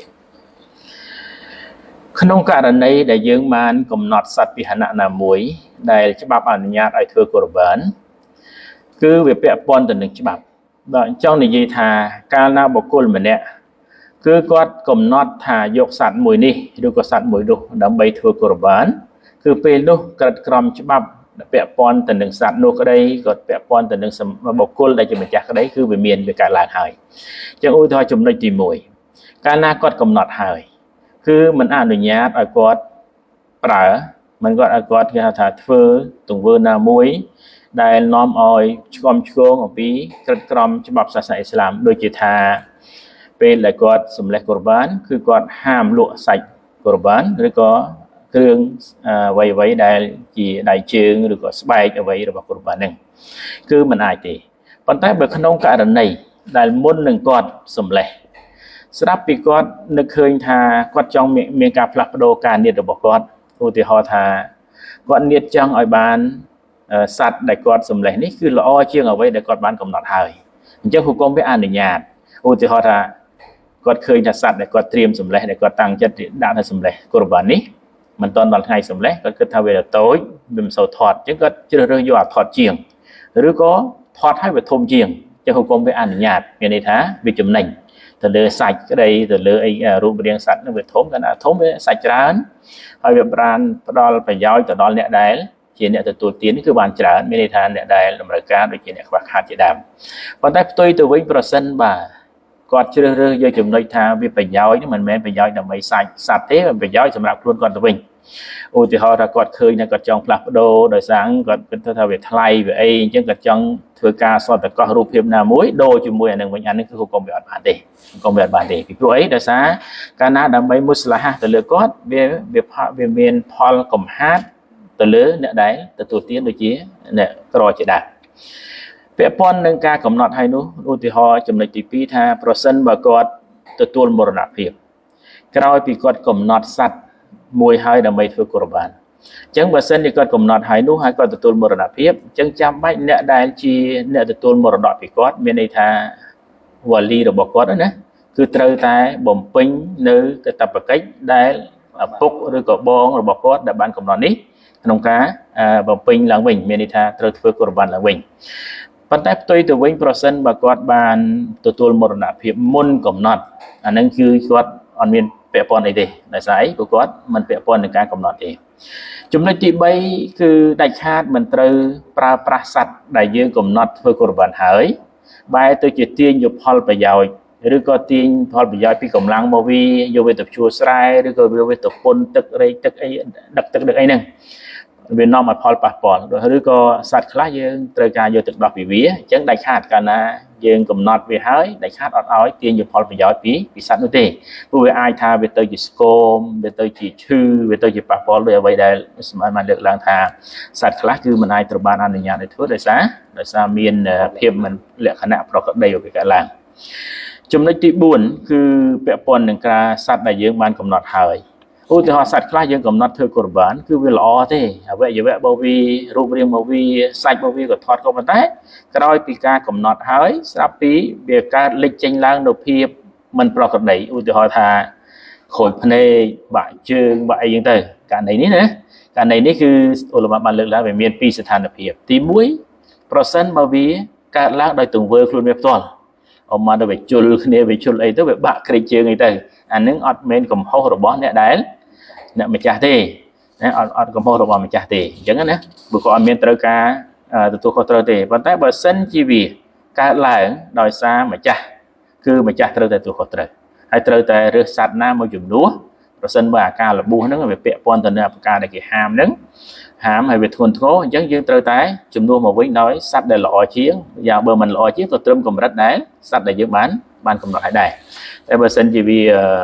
ក្នុងករណីដែលយើងបានកំណត់សត្វពាហនៈណាមួយដែលច្បាប់អនុញ្ញាតឲ្យធ្វើកុរបានគឺវាពាក់ព័ន្ធទៅនឹងច្បាប់ដល់ចង់និយាយថាកាលណាបុគ្គលម្នាក់គឺគាត់កំណត់ថាយកសត្វមួយនេះឬក៏សត្វមួយនោះដើម្បីធ្វើកុរបានគឺពេលនោះក្រិតក្រមច្បាប់ពាក់ព័ន្ធទៅនឹងសត្វនោះក្តីក៏ពាក់ព័ន្ធទៅនឹងបុគ្គលដែលជាម្ចាស់ក្តីគឺវាកើតឡើងហើយអញ្ចឹងឧទាហរណ៍ចំណុចទី1កាលណាគាត់កំណត់ហើយគឺមិនអនុញ្ញាតឲ្យគាត់ប្រើមិនគាត់ឲ្យគាត់គេហៅថាធ្វើទង្វើណាមួយដែលនាំឲ្យឆ្គំឆ្គងអំពីក្រិតក្រមច្បាប់សាសនាអ៊ីស្លាមដូចជាថាពេលដែលគាត់សម្លេះកុរបានគឺគាត់ហាមលក់សាច់កុរបានឬក៏គ្រឿងអ្វីៗដែលជាដៃជើងឬក៏ស្បែកអ្វីរបស់កុរបានហ្នឹងគឺមិនអាចទេប៉ុន្តែបើក្នុងករណីដែលមុននឹងគាត់សម្លេះស្រាប់ពីគាត់នឹកឃើញថាគាត់ចង់មានការផ្លាស់ប្ដូរការនៀតរបស់គាត់ឧទាហរណ៍ថាគាត់នៀតចង់ឲ្យបានសត្វដែលគាត់សម្លេះនេះគឺល្អជាងអ្វីដែលគាត់បានកំណត់ហើយអញ្ចឹងហុគមវាអនុញ្ញាតឧទាហរណ៍ថាគាត់ឃើញថាសត្វដែលគាត់ត្រៀមសម្លេះដែលគាត់តាំងចិត្តដាក់នៅសម្លេះកុរបាននេះមិនទាន់ដល់ថ្ងៃសម្លេះគាត់គិតថាវាតូចវាមិនសូវធាត់អញ្ចឹងគាត់ជ្រើសរើសយកអាធាត់ជាងឬក៏ធាត់ឲ្យវាធំជាងអញ្ចឹងហុគមវាអនុញ្ញាតមានន័យថាវាចំណេញទៅលើសាច់ក្តីទៅលើអីរូបរាងសត្វនឹងវាធំកាលណាធំវាសាច់ច្រើនហើយវាបានផ្ដល់ប្រយោជន៍ទៅដល់អ្នកដែលជាអ្នកទទួលទាននេះគឺបានច្រើនមានន័យថាអ្នកដែលតម្រូវការដូចជាអ្នកខ្វះខាតជាដើមប៉ុន្តែផ្ទុយទៅវិញប្រសិនបើគាត់ជ្រើសរើសយកចំណុចថាវាប្រយោជន៍មិនមែនប្រយោជន៍ដើម្បីសាច់សត្វទេប្រយោជន៍សម្រាប់ខ្លួនគាត់ទៅវិញឧទាហរណ៍ថាគាត់ឃើញថាគាត់ចង់ផ្លាស់ប្ដូរដោយសារគាត់គិតថាវាថ្លៃវាអីអញ្ចឹងគាត់ចង់ធ្វើការសតកោរូបភាពណាមួយដូរជាមួយអានឹងវិញអានេះគឺគុំវាអត់បានទេគុំវាអត់បានទេពីព្រោះអីដោយសារកាលណាដើម្បីមុស្លាហាទៅលើគាត់វាមានផលកំហាតទៅលើអ្នកដែលទទួលទានដូចជាអ្នកក្រជាដើមពាក់ព័ន្ធនឹងការកំណត់ឲ្យនោះឧទាហរណ៍ចំណុចទី2ថាប្រសិនបើគាត់ទទួលមរណភាពក្រោយពីគាត់កំណត់សត្វមួយហើយដើម្បីធ្វើកុរបានអញ្ចឹងបើសិនជាគាត់កំណត់ហើយនោះហើយគាត់ទទួលមរណភាពអញ្ចឹងចាំបាច់អ្នកដែលជាអ្នកទទួលមរណពីគាត់មានន័យថាវ៉ាលីរបស់គាត់ណាគឺត្រូវតែបំពេញនៅកាតព្វកិច្ចដែលឪពុកឬក៏បងរបស់គាត់ដែលបានកំណត់នេះក្នុងការបំពេញឡើងវិញមានន័យថាត្រូវធ្វើកុរបានឡើងវិញប៉ុន្តែផ្ទុយទៅវិញប្រសិនបើគាត់បានទទួលមរណភាពមុនកំណត់អានឹងគឺគាត់អត់មានពាក់ព័ន្ធអីទេដោយសារអីព្រោះគាត់មិនពាក់ព័ន្ធនឹងការកំណត់ទេចំណុចទី3គឺដាច់ខាតមិនត្រូវប្រើប្រាស់សត្វដែលយើងកំណត់ធ្វើកុរបានហើយបែរទៅជាទាញយកផលប្រយោជន៍ឬក៏ទាញផលប្រយោជន៍ពីកម្លាំងមកវាយកវាទៅភ្ជួរស្រែឬក៏វាទៅពន្ធទឹករែកទឹកអីដឹកទឹកអីហ្នឹងវានាំឲ្យផលប៉ះពាល់ឬក៏សត្វខ្លះយើងត្រូវការយកទឹកដោះពីវាអញ្ចឹងដាច់ខាតកាលណាយើងកំណត់វាហើយដាច់ខាតអត់ឲ្យទាញយកផលប្រយោជន៍ពីសត្វនោះទេព្រោះវាអាចថាវាទៅជាស្គមវាទៅជាឈឺវាទៅជាប៉ះពាល់ដោយអ្វីដែលសម្រាប់បានលើកឡើងថាសត្វខ្លះគឺមិនអាចត្រូវបានអនុញ្ញាតឲ្យធ្វើដោយសារមានភាពមិនលក្ខណៈប្រក្រតីរបស់វាកើតឡើងចំណុចទី4គឺពាក់ព័ន្ធនឹងការសត្វដែលយើងបានកំណត់ហើយឧទាហរណ៍សត្វខ្លះយើងកំណត់ធ្វើកុរបានគឺវាល្អទេអវយវៈរបស់វារូបរាងរបស់វាសាច់របស់វាក៏ថត់ក៏ប៉ុន្តែក្រោយពីការកំណត់ហើយស្រាប់ពីវាកើតលេចចេញឡើងនូវភាពមិនប្រក្រតីឧទាហរណ៍ថាខូចភ្នែកបាក់ជើងបាក់អីចឹងទៅករណីនេះណាករណីនេះគឺឧលមាបានលើកឡើងវាមានពីរស្ថានភាពទី1ប្រសិនបើវាកើតឡើងដោយទង្វើខ្លួនវាផ្ទាល់អមមកទៅវាជុលគ្នាវាជុលអីទៅវាបាក់ក្រេកជើងអីទៅអានឹងអត់មែនកំហុសរបស់អ្នកដែលអ្នកម្ចាស់ទេណាអត់កំហុសរបស់ម្ចាស់ទេអញ្ចឹងណាព្រោះគាត់អត់មានត្រូវការទទួលខុសត្រូវទេប៉ុន្តែបើសិនជាវាកើតឡើងដោយសារម្ចាស់គឺម្ចាស់ត្រូវតែទទួលខុសត្រូវហើយត្រូវតែរើសសត្វណាមកជំនួសប្រសិនបើអាការលបួសហ្នឹងវាពាក់ព័ន្ធទៅនឹងប្រការដែលគេហាមហ្នឹងហាមហើយវាធ្ងន់ធ្ងរអញ្ចឹងយើងត្រូវតែជំនួសមកវិញដោយសត្វដែលល្អជាងយ៉ាងបើមិនល្អជាងក៏ត្រឹមកម្រិតដែលសត្វដែលយើងបានកំណត់ឲ្យដែរតែបើសិនជាវា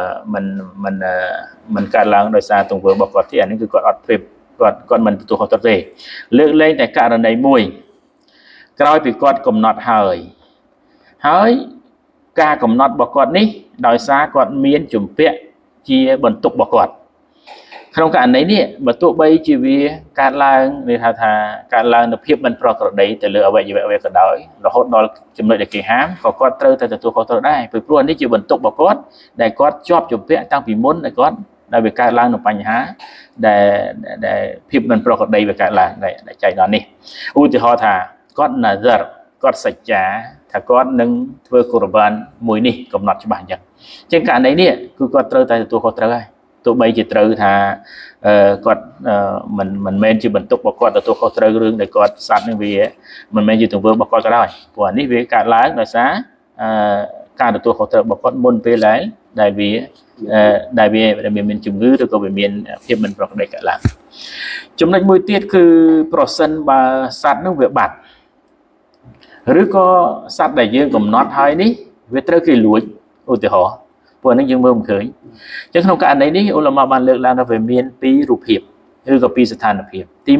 មិនកើតឡើងដោយសារទង្វើរបស់គាត់ទេអានេះគឺគាត់អត់ព្រៀបគាត់មិនទទួលខុសត្រូវទេលើកលែងតែករណីមួយក្រោយពីគាត់កំណត់ហើយការកំណត់របស់គាត់នេះដោយសារគាត់មានជំពាក់ជាបន្ទុករបស់គាត់ក្នុងករណីនេះបើទោះបីជាវាកើតឡើងនិយាយថាកើតឡើងនូវភាពមិនប្រក្រតីទៅលើអវយវៈវាក៏ដោយរហូតដល់ចំណុចដែលគេហាមក៏គាត់ត្រូវតែទទួលខុសត្រូវដែរព្រោះនេះជាបន្ទុករបស់គាត់ដែលគាត់ជាប់ជំពាក់តាំងពីមុនដែលគាត់ដែលវាកើតឡើងនូវបញ្ហាដែលភាពមិនប្រក្រតីវាកើតឡើងដែលចែកដល់នេះឧទាហរណ៍ថាគាត់ណាហ្សរគាត់សច្ចាថាគាត់នឹងធ្វើកុរបានមួយនេះកំណត់ច្បាស់អញ្ចឹងករណីនេះគឺគាត់ត្រូវតែទទួលខុសត្រូវហើយទោះបីជាត្រូវថាគាត់មិនមែនជាបន្ទុករបស់គាត់ទទួលខុសត្រូវរឿងដែលគាត់សត្វនឹងវាមិនមែនជាទង្វើរបស់គាត់ក៏ដោយព្រោះនេះវាកើតឡើងដោយសារការទទួលខុសត្រូវរបស់គាត់មុនពេលដែលវាមានជំងឺឬក៏វាមានភាពមិនប្រក្រតីកើតឡើងចំណុចមួយទៀតគឺប្រសិនបើសត្វនឹងវាបាត់ឬក៏សត្វដែលយើងកំណត់ហើយនេះវាត្រូវគេលួចឧទាហរណ៍ព្រោះនេះយើងមើលមិនឃើញអញ្ចឹងក្នុងករណីនេះឧលមាបានលើកឡើងថាវាមានពីររូបភាពឬក៏ពីរស្ថានភាពទី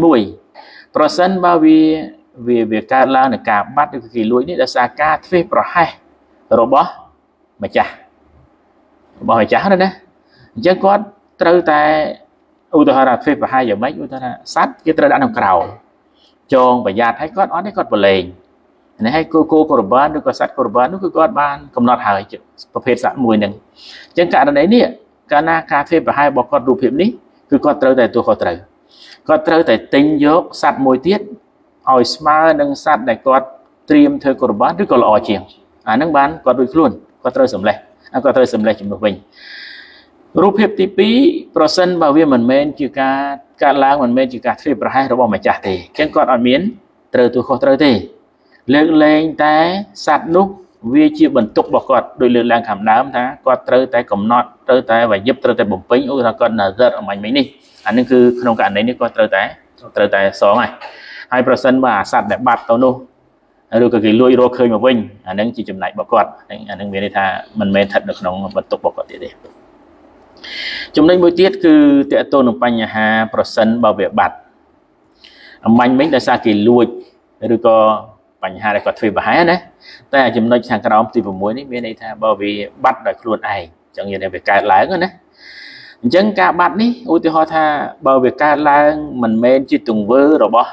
1ប្រសិនបើវាកើតឡើងនៃការបាត់ឬក៏គេលួចនេះដោយសារការធ្វេសប្រហែសរបស់ម្ចាស់ណាអញ្ចឹងគាត់ត្រូវតែឧទាហរណ៍ថាធ្វេសប្រហែសយ៉ាងម៉េចឧទាហរណ៍ថាសត្វគេត្រូវដាក់ក្នុងក្រោលចងប្រយ័ត្នឲ្យគាត់អត់ទេគាត់ប្រឡែងនេះឲ្យគោកុរបានឬក៏សត្វកុរបាននោះគឺគាត់បានកំណត់ហើយប្រភេទសត្វមួយហ្នឹងអញ្ចឹងករណីនេះកាលណាការធ្វេសប្រហែសរបស់គាត់រូបភាពនេះគឺគាត់ត្រូវតែទទួលខុសត្រូវគាត់ត្រូវតែទិញយកសត្វមួយទៀតឲ្យស្មើនឹងសត្វដែលគាត់ត្រៀមធ្វើកុរបានឬក៏ល្អជាងអាហ្នឹងបានគាត់រួចខ្លួនគាត់ត្រូវសម្លេះជំនួសវិញរូបភាពទី2ប្រសិនបើវាមិនមែនជាការកើតឡើងមិនមែនជាការធ្វេសប្រហែសរបស់ម្ចាស់ទេអញ្ចឹងគាត់អត់មានត្រូវទទួលខុសត្រូវទេលើកលែងតែសត្វនោះវាជាបន្ទុករបស់គាត់ដោយលើកឡើងខាងដើមថាគាត់ត្រូវតែកំណត់ត្រូវតែវាយឹបត្រូវតែបំពេញឧទាហរណ៍គាត់ណាសិតអំញ្ញមិញនេះអានេះគឺក្នុងករណីនេះគាត់ត្រូវតែសងហើយប្រសិនបើអាសត្វដែលបាត់ទៅនោះឬក៏គេលួចរកឃើញមកវិញអានឹងជាចំណែករបស់គាត់អានឹងមានន័យថាមិនមែនស្ថិតនៅក្នុងបន្ទុករបស់គាត់ទៀតទេចំណុចមួយទៀតគឺតកតទៅនឹងបញ្ហាប្រសិនបើវាបាត់អំញ្ញមិញដោយសារគេលួចឬក៏បញ្ហាដែលគាត់ធ្វើប្រហែលណាតែចំណុចខាងក្រោមទី6នេះមានន័យថាបើវាបាត់ដោយខ្លួនឯងអញ្ចឹងយើងវាកើតឡើងណាអញ្ចឹងការបាត់នេះឧទាហរណ៍ថាបើវាកើតឡើងមិនមែនជាទង្វើរបស់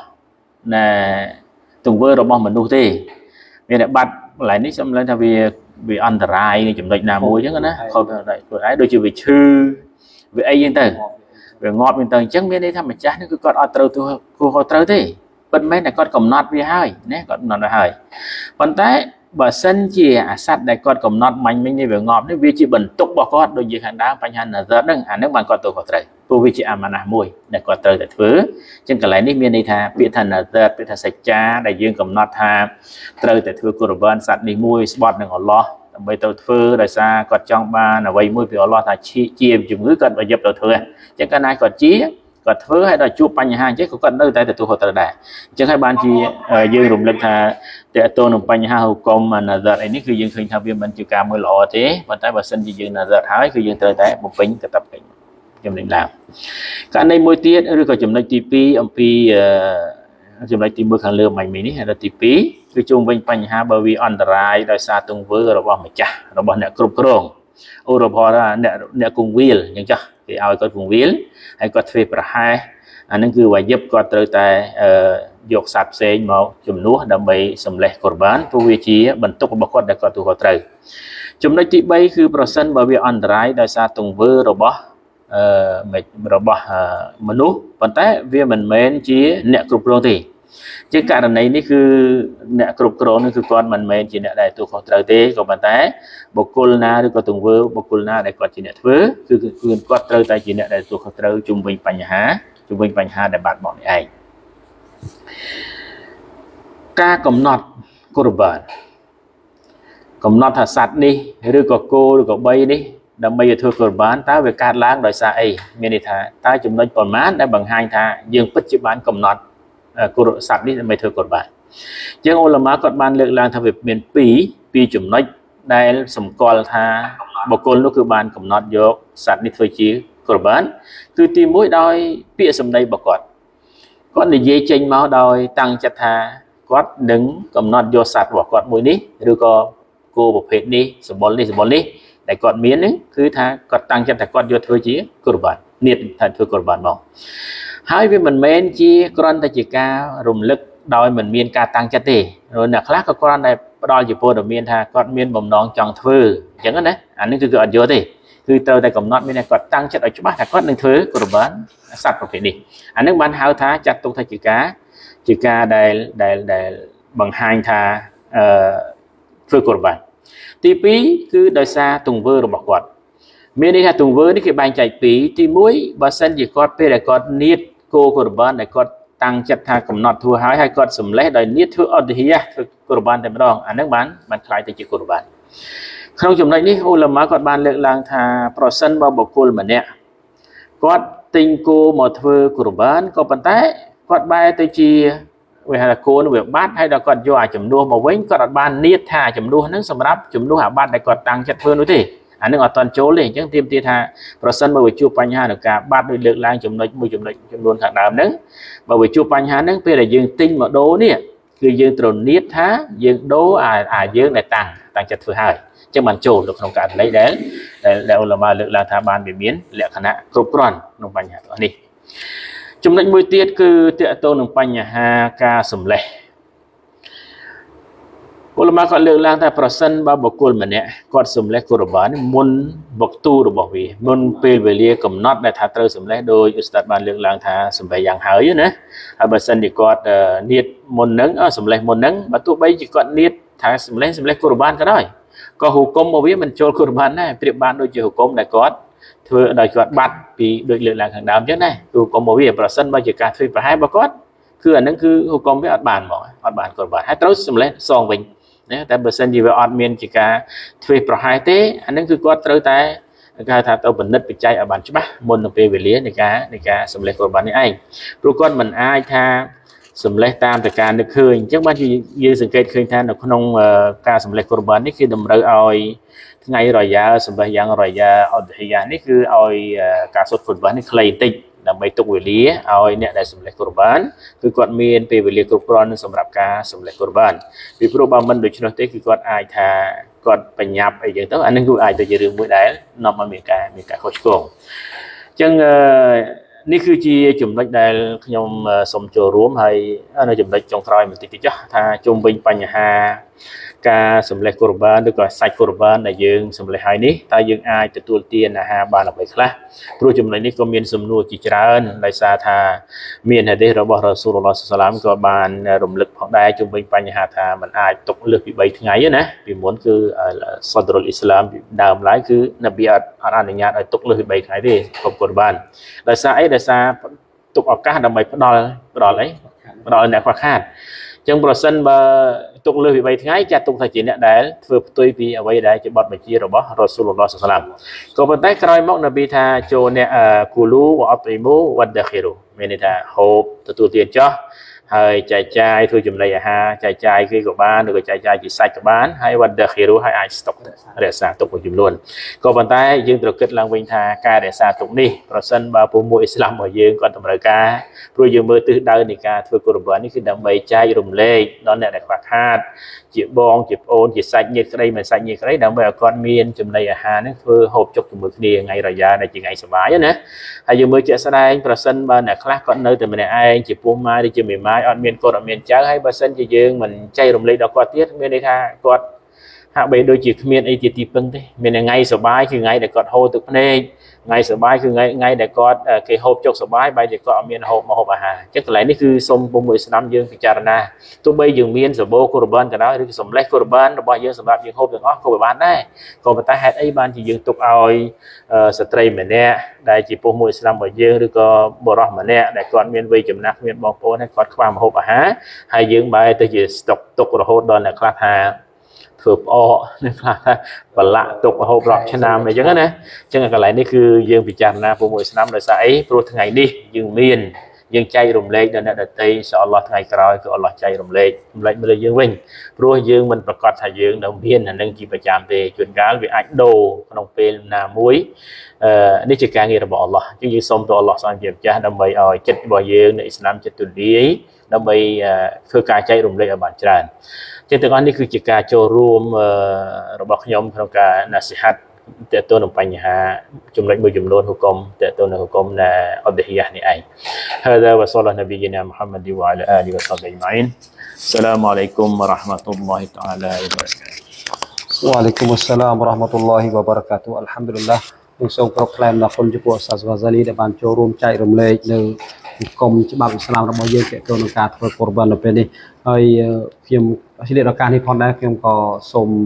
មនុស្សទេមានតែបាត់កន្លែងនេះសំឡេងថាវាអន្តរាយនៃចំណុចណាមួយអញ្ចឹងណាខុសពីខ្លួនឯងដូចជាវាឈឺវាអីហ្នឹងទៅវាងាប់ហ្នឹងទៅអញ្ចឹងមានន័យថាម្ចាស់នេះគឺគាត់អត់ត្រូវត្រូវទេពិតមែនតែគាត់កំណត់វាហើយណាគាត់កំណត់វាហើយប៉ុន្តែបើសិនជាអាសត្វដែលគាត់កំណត់មាញ់មិញនេះវាងាប់នេះវាជាបន្ទុករបស់គាត់ដូចជាខាងដើមបញ្ហា nazar ហ្នឹងអាហ្នឹងបានគាត់ត្រូវត្រូវព្រោះវាជាអាម៉ាណាស់មួយដែលគាត់ត្រូវតែធ្វើអញ្ចឹងកន្លែងនេះមានន័យថាពាក្យថា nazar ពាក្យថាសច្ចាដែលយើងកំណត់ថាត្រូវតែធ្វើគុរបានសត្វនេះមួយស្បត់នឹងអល់ឡោះដើម្បីទៅធ្វើដោយសារគាត់ចង់បានអ្វីមួយពីអល់ឡោះថាជាជំងឺគាត់បើយប់ទៅធ្វើអញ្ចឹងកាលណាគាត់គាត់ធ្វើឲ្យដល់ជួបបញ្ហាអញ្ចឹងក៏គាត់នៅតែទទួលខុសត្រូវដែរអញ្ចឹងហើយបានជាយើងរំលឹកថាតើតើនឹងបញ្ហាហុគម nazar អីនេះគឺយើងឃើញថាវាមិនជាការមើលល្អទេប៉ុន្តែបើសិនជាយើង nazar ហើយគឺយើងត្រូវតែបំពេញកាតព្វកិច្ចចំណុចឡើងករណីមួយទៀតឬក៏ចំណុចទី2អំពីចំណុចទី1ខាងលើមិញនេះហើយដល់ទី2គឺជុំវិញបញ្ហាបើវាអន្តរាយដោយសារទង្វើរបស់ម្ចាស់របស់អ្នកគ្រប់គ្រងឧទាហរណ៍ថាអ្នកគង្វាលអញ្ចឹងចាស់គេឲ្យគាត់គង្វាលហើយគាត់ធ្វើប្រហែសអានឹងគឺវាយឹបគាត់ត្រូវតែយកសត្វផ្សេងមកជំនួសដើម្បីសម្លេះកុរបានព្រោះវាជាបន្ទុករបស់គាត់ដែលគាត់ទទួលត្រូវចំណុចទី3គឺប្រសិនបើវាអន្តរាយដោយសារទង្វើរបស់មនុស្សប៉ុន្តែវាមិនមែនជាអ្នកគ្រប់គ្រងទេជាករណីនេះគឺអ្នកគ្រប់គ្រងនេះគឺគាត់មិនមែនជាអ្នកដែលទទួលខុសត្រូវទេក៏ប៉ុន្តែបុគ្គលណាឬក៏ទង្វើបុគ្គលណាដែលគាត់ជាអ្នកធ្វើគឺគាត់ត្រូវតែជាអ្នកដែលទទួលខុសត្រូវជុំវិញបញ្ហាដែលបាត់បង់នេះឯងការកំណត់គុរបានកំណត់ថាសត្វនេះឬក៏គោឬក៏បីនេះដើម្បីឲ្យធ្វើគុរបានតើវាកើតឡើងដោយសារអីមានន័យថាតើចំណុចប៉ុន្មានដែលបង្ហាញថាយើងពិតជាបានកំណត់គុរសត្វនេះដើម្បីធ្វើគុរបានជាងឧលមាគាត់បានលើកឡើងថាវាមានពីរចំណុចដែលសម្គាល់ថាបុគ្គលនោះគឺបានកំណត់យកសត្វនេះធ្វើជាគុរបានគឺទី1ដោយពាក្យសម្ដីរបស់គាត់និយាយចេញមកដោយតាំងចិត្តថាគាត់នឹងកំណត់យកសត្វរបស់គាត់មួយនេះឬក៏គោប្រភេទនេះសម្បុរនេះដែលគាត់មានហ្នឹងគឺថាគាត់តាំងចិត្តថាគាត់យកធ្វើជាគុរបាននៀតថាធ្វើគុរបានមកហើយវាមិនមែនជាគ្រាន់តែជាការរំលឹកដោយមិនមានការតាំងចិត្តទេអ្នកខ្លះក៏គ្រាន់តែផ្ដល់ជាព័ត៌មានថាគាត់មានបំណងចង់ធ្វើអញ្ចឹងណាអានេះគឺគាត់អត់យកទេគឺត្រូវតែកំណត់មានតែគាត់តាំងចិត្តឲ្យច្បាស់ថាគាត់នឹងធ្វើគុរបានសត្វប្រភេទនេះអានឹងបានហៅថាចាត់ទុកថាជាការដែលបង្ហាញថាធ្វើគុរបានទី2គឺដោយសារទង្វើរបស់គាត់មានន័យថាទង្វើនេះគេបែងចែកពីរទី1បើសិនជាគាត់ពេលដែលគាត់នៀតគោគុរបានដែលគាត់តាំងចិត្តថាកំណត់ធ្វើហើយគាត់សម្លេះដោយនៀតធ្វើអុឌហីយ៉ាធ្វើគុរបានតែម្ដងអានឹងបានខ្លាយទៅជាគុរបានក្នុងចំណុចនេះឧលមាគាត់បានលើកឡើងថាប្រសិនបើបុគ្គលម្នាក់គាត់ទិញគោមកធ្វើគុរបានក៏ប៉ុន្តែគាត់បែរទៅជាវាហៅថាគោនោះវាបាត់ហើយដល់គាត់យកអាចំនួនមកវិញគាត់អត់បាននៀតថាចំនួនហ្នឹងសម្រាប់ចំនួនអាបាត់ដែលគាត់តាំងចិត្តធ្វើនោះទេអានឹងអត់តន់ចូលទេអញ្ចឹងទាមទារថាប្រសិនបើវាជួបបញ្ហាក្នុងការបាត់ដោយលើកឡើងចំណុចមួយចំណុចចំនួនខាងដើមហ្នឹងបើវាជួបបញ្ហាហ្នឹងពេលដែលយើងទិញមកដូរនេះគឺយើងត្រូវនៀតថាយើងដូរយើងដែលតាំងចិត្តធ្វើហើយអញ្ចឹងបានចូលនៅក្នុងករណីដែលឧលមាលើកឡើងថាបានវាមានលក្ខណៈគ្រប់គ្រាន់ក្នុងបញ្ហានេះចំណុចមួយទៀតគឺទាក់ទងនឹងបញ្ហាការសម្លេះឧលមាគាត់លើកឡើងថាប្រសិនបើបុគ្គលម្នាក់គាត់សម្លេះគុរបានមុនវក្ទូរបស់វាមុនពេលវេលាកំណត់ដែលថាត្រូវសម្លេះដោយឧស្តាតបានលើកឡើងថាសម្លេះយ៉ាងហើយណាហើយបើសិនជាគាត់នៀតមុនហ្នឹងសម្លេះមុនហ្នឹងបើទោះបីជាគាត់នៀតថាសម្លេះគុរបានក៏ដោយក៏ហុគមមកវាមិនចូលគុរបានដែរប្រៀបបានដូចជាហុគមដែលគាត់ធ្វើដោយគាត់បាត់ពីដូចលើកឡើងខាងដើមអញ្ចឹងណាគឺហុគមមកវាប្រសិនបើជាការធ្វើប្រហែលរបស់គាត់គឺអាហ្នឹងគឺហុគមវាអត់បានមកអត់បានគុរបានហើយត្រូវសម្លេះសងវិញណាតែបើសិនជាវាអត់មានជាការធ្វើប្រហែសទេអានឹងគឺគាត់ត្រូវតែគេហៅថាទៅបណ្ឌិតបច្ច័យឲ្យបានច្បាស់មុននៅពេលវេលានៃការសម្លេះកុរបាននេះឯងព្រោះគាត់មិនអាចថាសម្លេះតាមតែការនឹកឃើញអញ្ចឹងបានជាយើងសង្កេតឃើញថានៅក្នុងការសម្លេះកុរបាននេះគឺតម្រូវឲ្យថ្ងៃរយ៉ាសម្លេះយ៉ាងរយ៉ាអុដហ៊ីយ៉ានេះគឺឲ្យការសូត្រកុរបាននេះខ្លីបន្តិចដើម្បីទុកវេលាឲ្យអ្នកដែលសម្លេះកុរបានគឺគាត់មានពេលវេលាគ្រប់គ្រាន់សម្រាប់ការសម្លេះកុរបានពីព្រោះបើមិនដូច្នោះទេគឺគាត់អាចថាគាត់បញ្ញាប់អីចឹងទៅអានេះគឺអាចទៅជារឿងមួយដែលនាំឲ្យមានការខុសឆ្គងអញ្ចឹងនេះគឺជាចំណុចដែលខ្ញុំសូមចូលរួមហើយនៅចំណុចចុងក្រោយបន្តិចទៀតថាជុំវិញបញ្ហាការសម្លេះកុរបានឬក៏សាច់កុរបានដែលយើងសម្លេះហើយនេះតើយើងអាចទទួលទានអាហារបានអ្វីខ្លះព្រោះចំណុចនេះក៏មានសំណួរជាច្រើនដោយសារថាមានហាឌីសរបស់រ៉ាស៊ូលឡោះសាឡមក៏បានរំលឹកផងដែរជុំវិញបញ្ហាថាมันអាចទុកលើសពី3ថ្ងៃណាពីមុនគឺសាដរុលអ៊ីស្លាមដើមឡើយគឺនប៊ីអត់អនុញ្ញាតឲ្យទុកលើសពី3ថ្ងៃទេកុរបានដោយសារអីដោយសារទុកឱកាសដើម្បីផ្ដល់អ្នកខ្វះខាតចឹងប្រសិនបើទុកលើសពី3ថ្ងៃចាត់ទុកថាជាអ្នកដែលធ្វើផ្ទុយពីអ្វីដែលជាបទបញ្ជារបស់រ៉ាស៊ូលឡោះសាឡមក៏ប៉ុន្តែក្រោយមកនប៊ីថាចូលអ្នកគូលូវអតអ៊ីមូវ៉ាដាឃីរូមានន័យថាហូបទទួលទានចោះហើយចែកចាយធ្វើចំណីអាហារចែកចាយគេក៏បានឬក៏ចែកចាយជាសាច់ក៏បានហើយវ៉ាដាឃីរូហើយអាចស្តុករក្សាទុកមួយចំនួនក៏ប៉ុន្តែយើងត្រូវគិតឡើងវិញថាការរក្សាទុកនេះប្រសិនបើពុំមួយអ៊ីស្លាមរបស់យើងគាត់តម្រូវការព្រោះយើងមើលទិសដៅនៃការធ្វើកុរបាននេះគឺដើម្បីចែករំលែកដល់អ្នកដែលខ្វះខាតជាបងជាប្អូនជាសាច់ញាតិក្តីមិនសាច់ញាតិក្តីដើម្បីឲ្យគាត់មានចំណីអាហារនេះធ្វើហូបចុកជាមួយគ្នាថ្ងៃរយ៉ាដែលជាថ្ងៃសប្បាយណាហើយយើងមើលជាក់ស្ដែងប្រសិនបើអ្នកខ្លះគាត់នៅតែម្នាក់ឯងជាពោះម៉ាយឬជាមេម៉ាយអត់មានកូនអត់មានចៅហើយបើសិនជាយើងមិនចែករំលែកដល់គាត់ទៀតមានន័យថាគាត់ហាក់បីដូចជាគ្មានអីជាទីពឹងទេមានថ្ងៃសប្បាយគឺថ្ងៃដែលគាត់ហូរទឹកភ្នែកថ្ងៃសប្បាយគឺថ្ងៃដែលគាត់គេហូបចុកសប្បាយបែរជាគាត់អត់មានហូបអាហារអញ្ចឹងកន្លែងនេះគឺសូមពុំមួយស្ដាំយើងពិចារណាទោះបីយើងមានសបោកុរបានក៏ដោយឬសម្លេះកុរបានរបស់យើងសម្រាប់យើងហូបទាំងអស់ក៏បានដែរក៏ប៉ុន្តែហេតុអីបានជាយើងទុកឲ្យស្ត្រីម្នាក់ដែលជាពុះមួយស្ដាំរបស់យើងឬក៏បុរសម្នាក់ដែលគាត់មានវ័យចំណាស់មានបងប្អូនហើយគាត់ខ្វះម្ហូបអាហារហើយយើងបែរទៅជាស្តុកទុករហូតដល់អ្នកខ្លះថាធ្វើផ្អកអ្នកខ្លះថាប្រឡាក់ទុករហូតរាប់ឆ្នាំអីចឹងណាអញ្ចឹងកន្លែងនេះគឺយើងពិចារណាពុំមួយស្ដាំដោយសារអីព្រោះថ្ងៃនេះយើងចែករំលែកដល់អ្នកដទៃអ៊ីនសាអល់ឡោះថ្ងៃក្រោយគឺអល់ឡោះចែករំលែកមើលយើងវិញព្រោះយើងមិនប្រកាសថាយើងនៅមានអានឹងជាប្រចាំទេជួនកាលវាអាចដូរក្នុងពេលណាមួយនេះជាការងាររបស់អល់ឡោះអញ្ចឹងយើងសូមទៅអល់ឡោះសូមជាម្ចាស់ដើម្បីឲ្យចិត្តរបស់យើងនៅអ៊ីស្លាមចិត្តទូលាយដើម្បីធ្វើការចែករំលែកឲ្យបានច្រើនចឹងទាំងអស់នេះគឺជាការចូលរួមរបស់ខ្ញុំក្នុងការណាស៊ីហាត់តើតើនឹងបញ្ហាចំណុចមួយចំនួនហុគមតើតើនៅហុគមណាអឌីយ៉ានេះឯង هذا وصلى نبينا محمد وعلى آله وصحبه أجمعين السلام عليكم ورحمة الله تعالى وبركاته وعليكم السلام ورحمة الله وبركاته الحمد لله ខ្ញុំសូមគោរពថ្លែងអំណរគុណចំពោះអាសាសវ៉ាហ្សាលីដែលបានចូលរួមចែករំលែកនៅគមច្បាប់អ៊ីស្លាមរបស់យើងទាក់ទងនឹងការធ្វើកុរបាននៅពេលនេះហើយខ្ញុំឆ្លៀតឱកាសនេះផងដែរខ្ញុំក៏សូម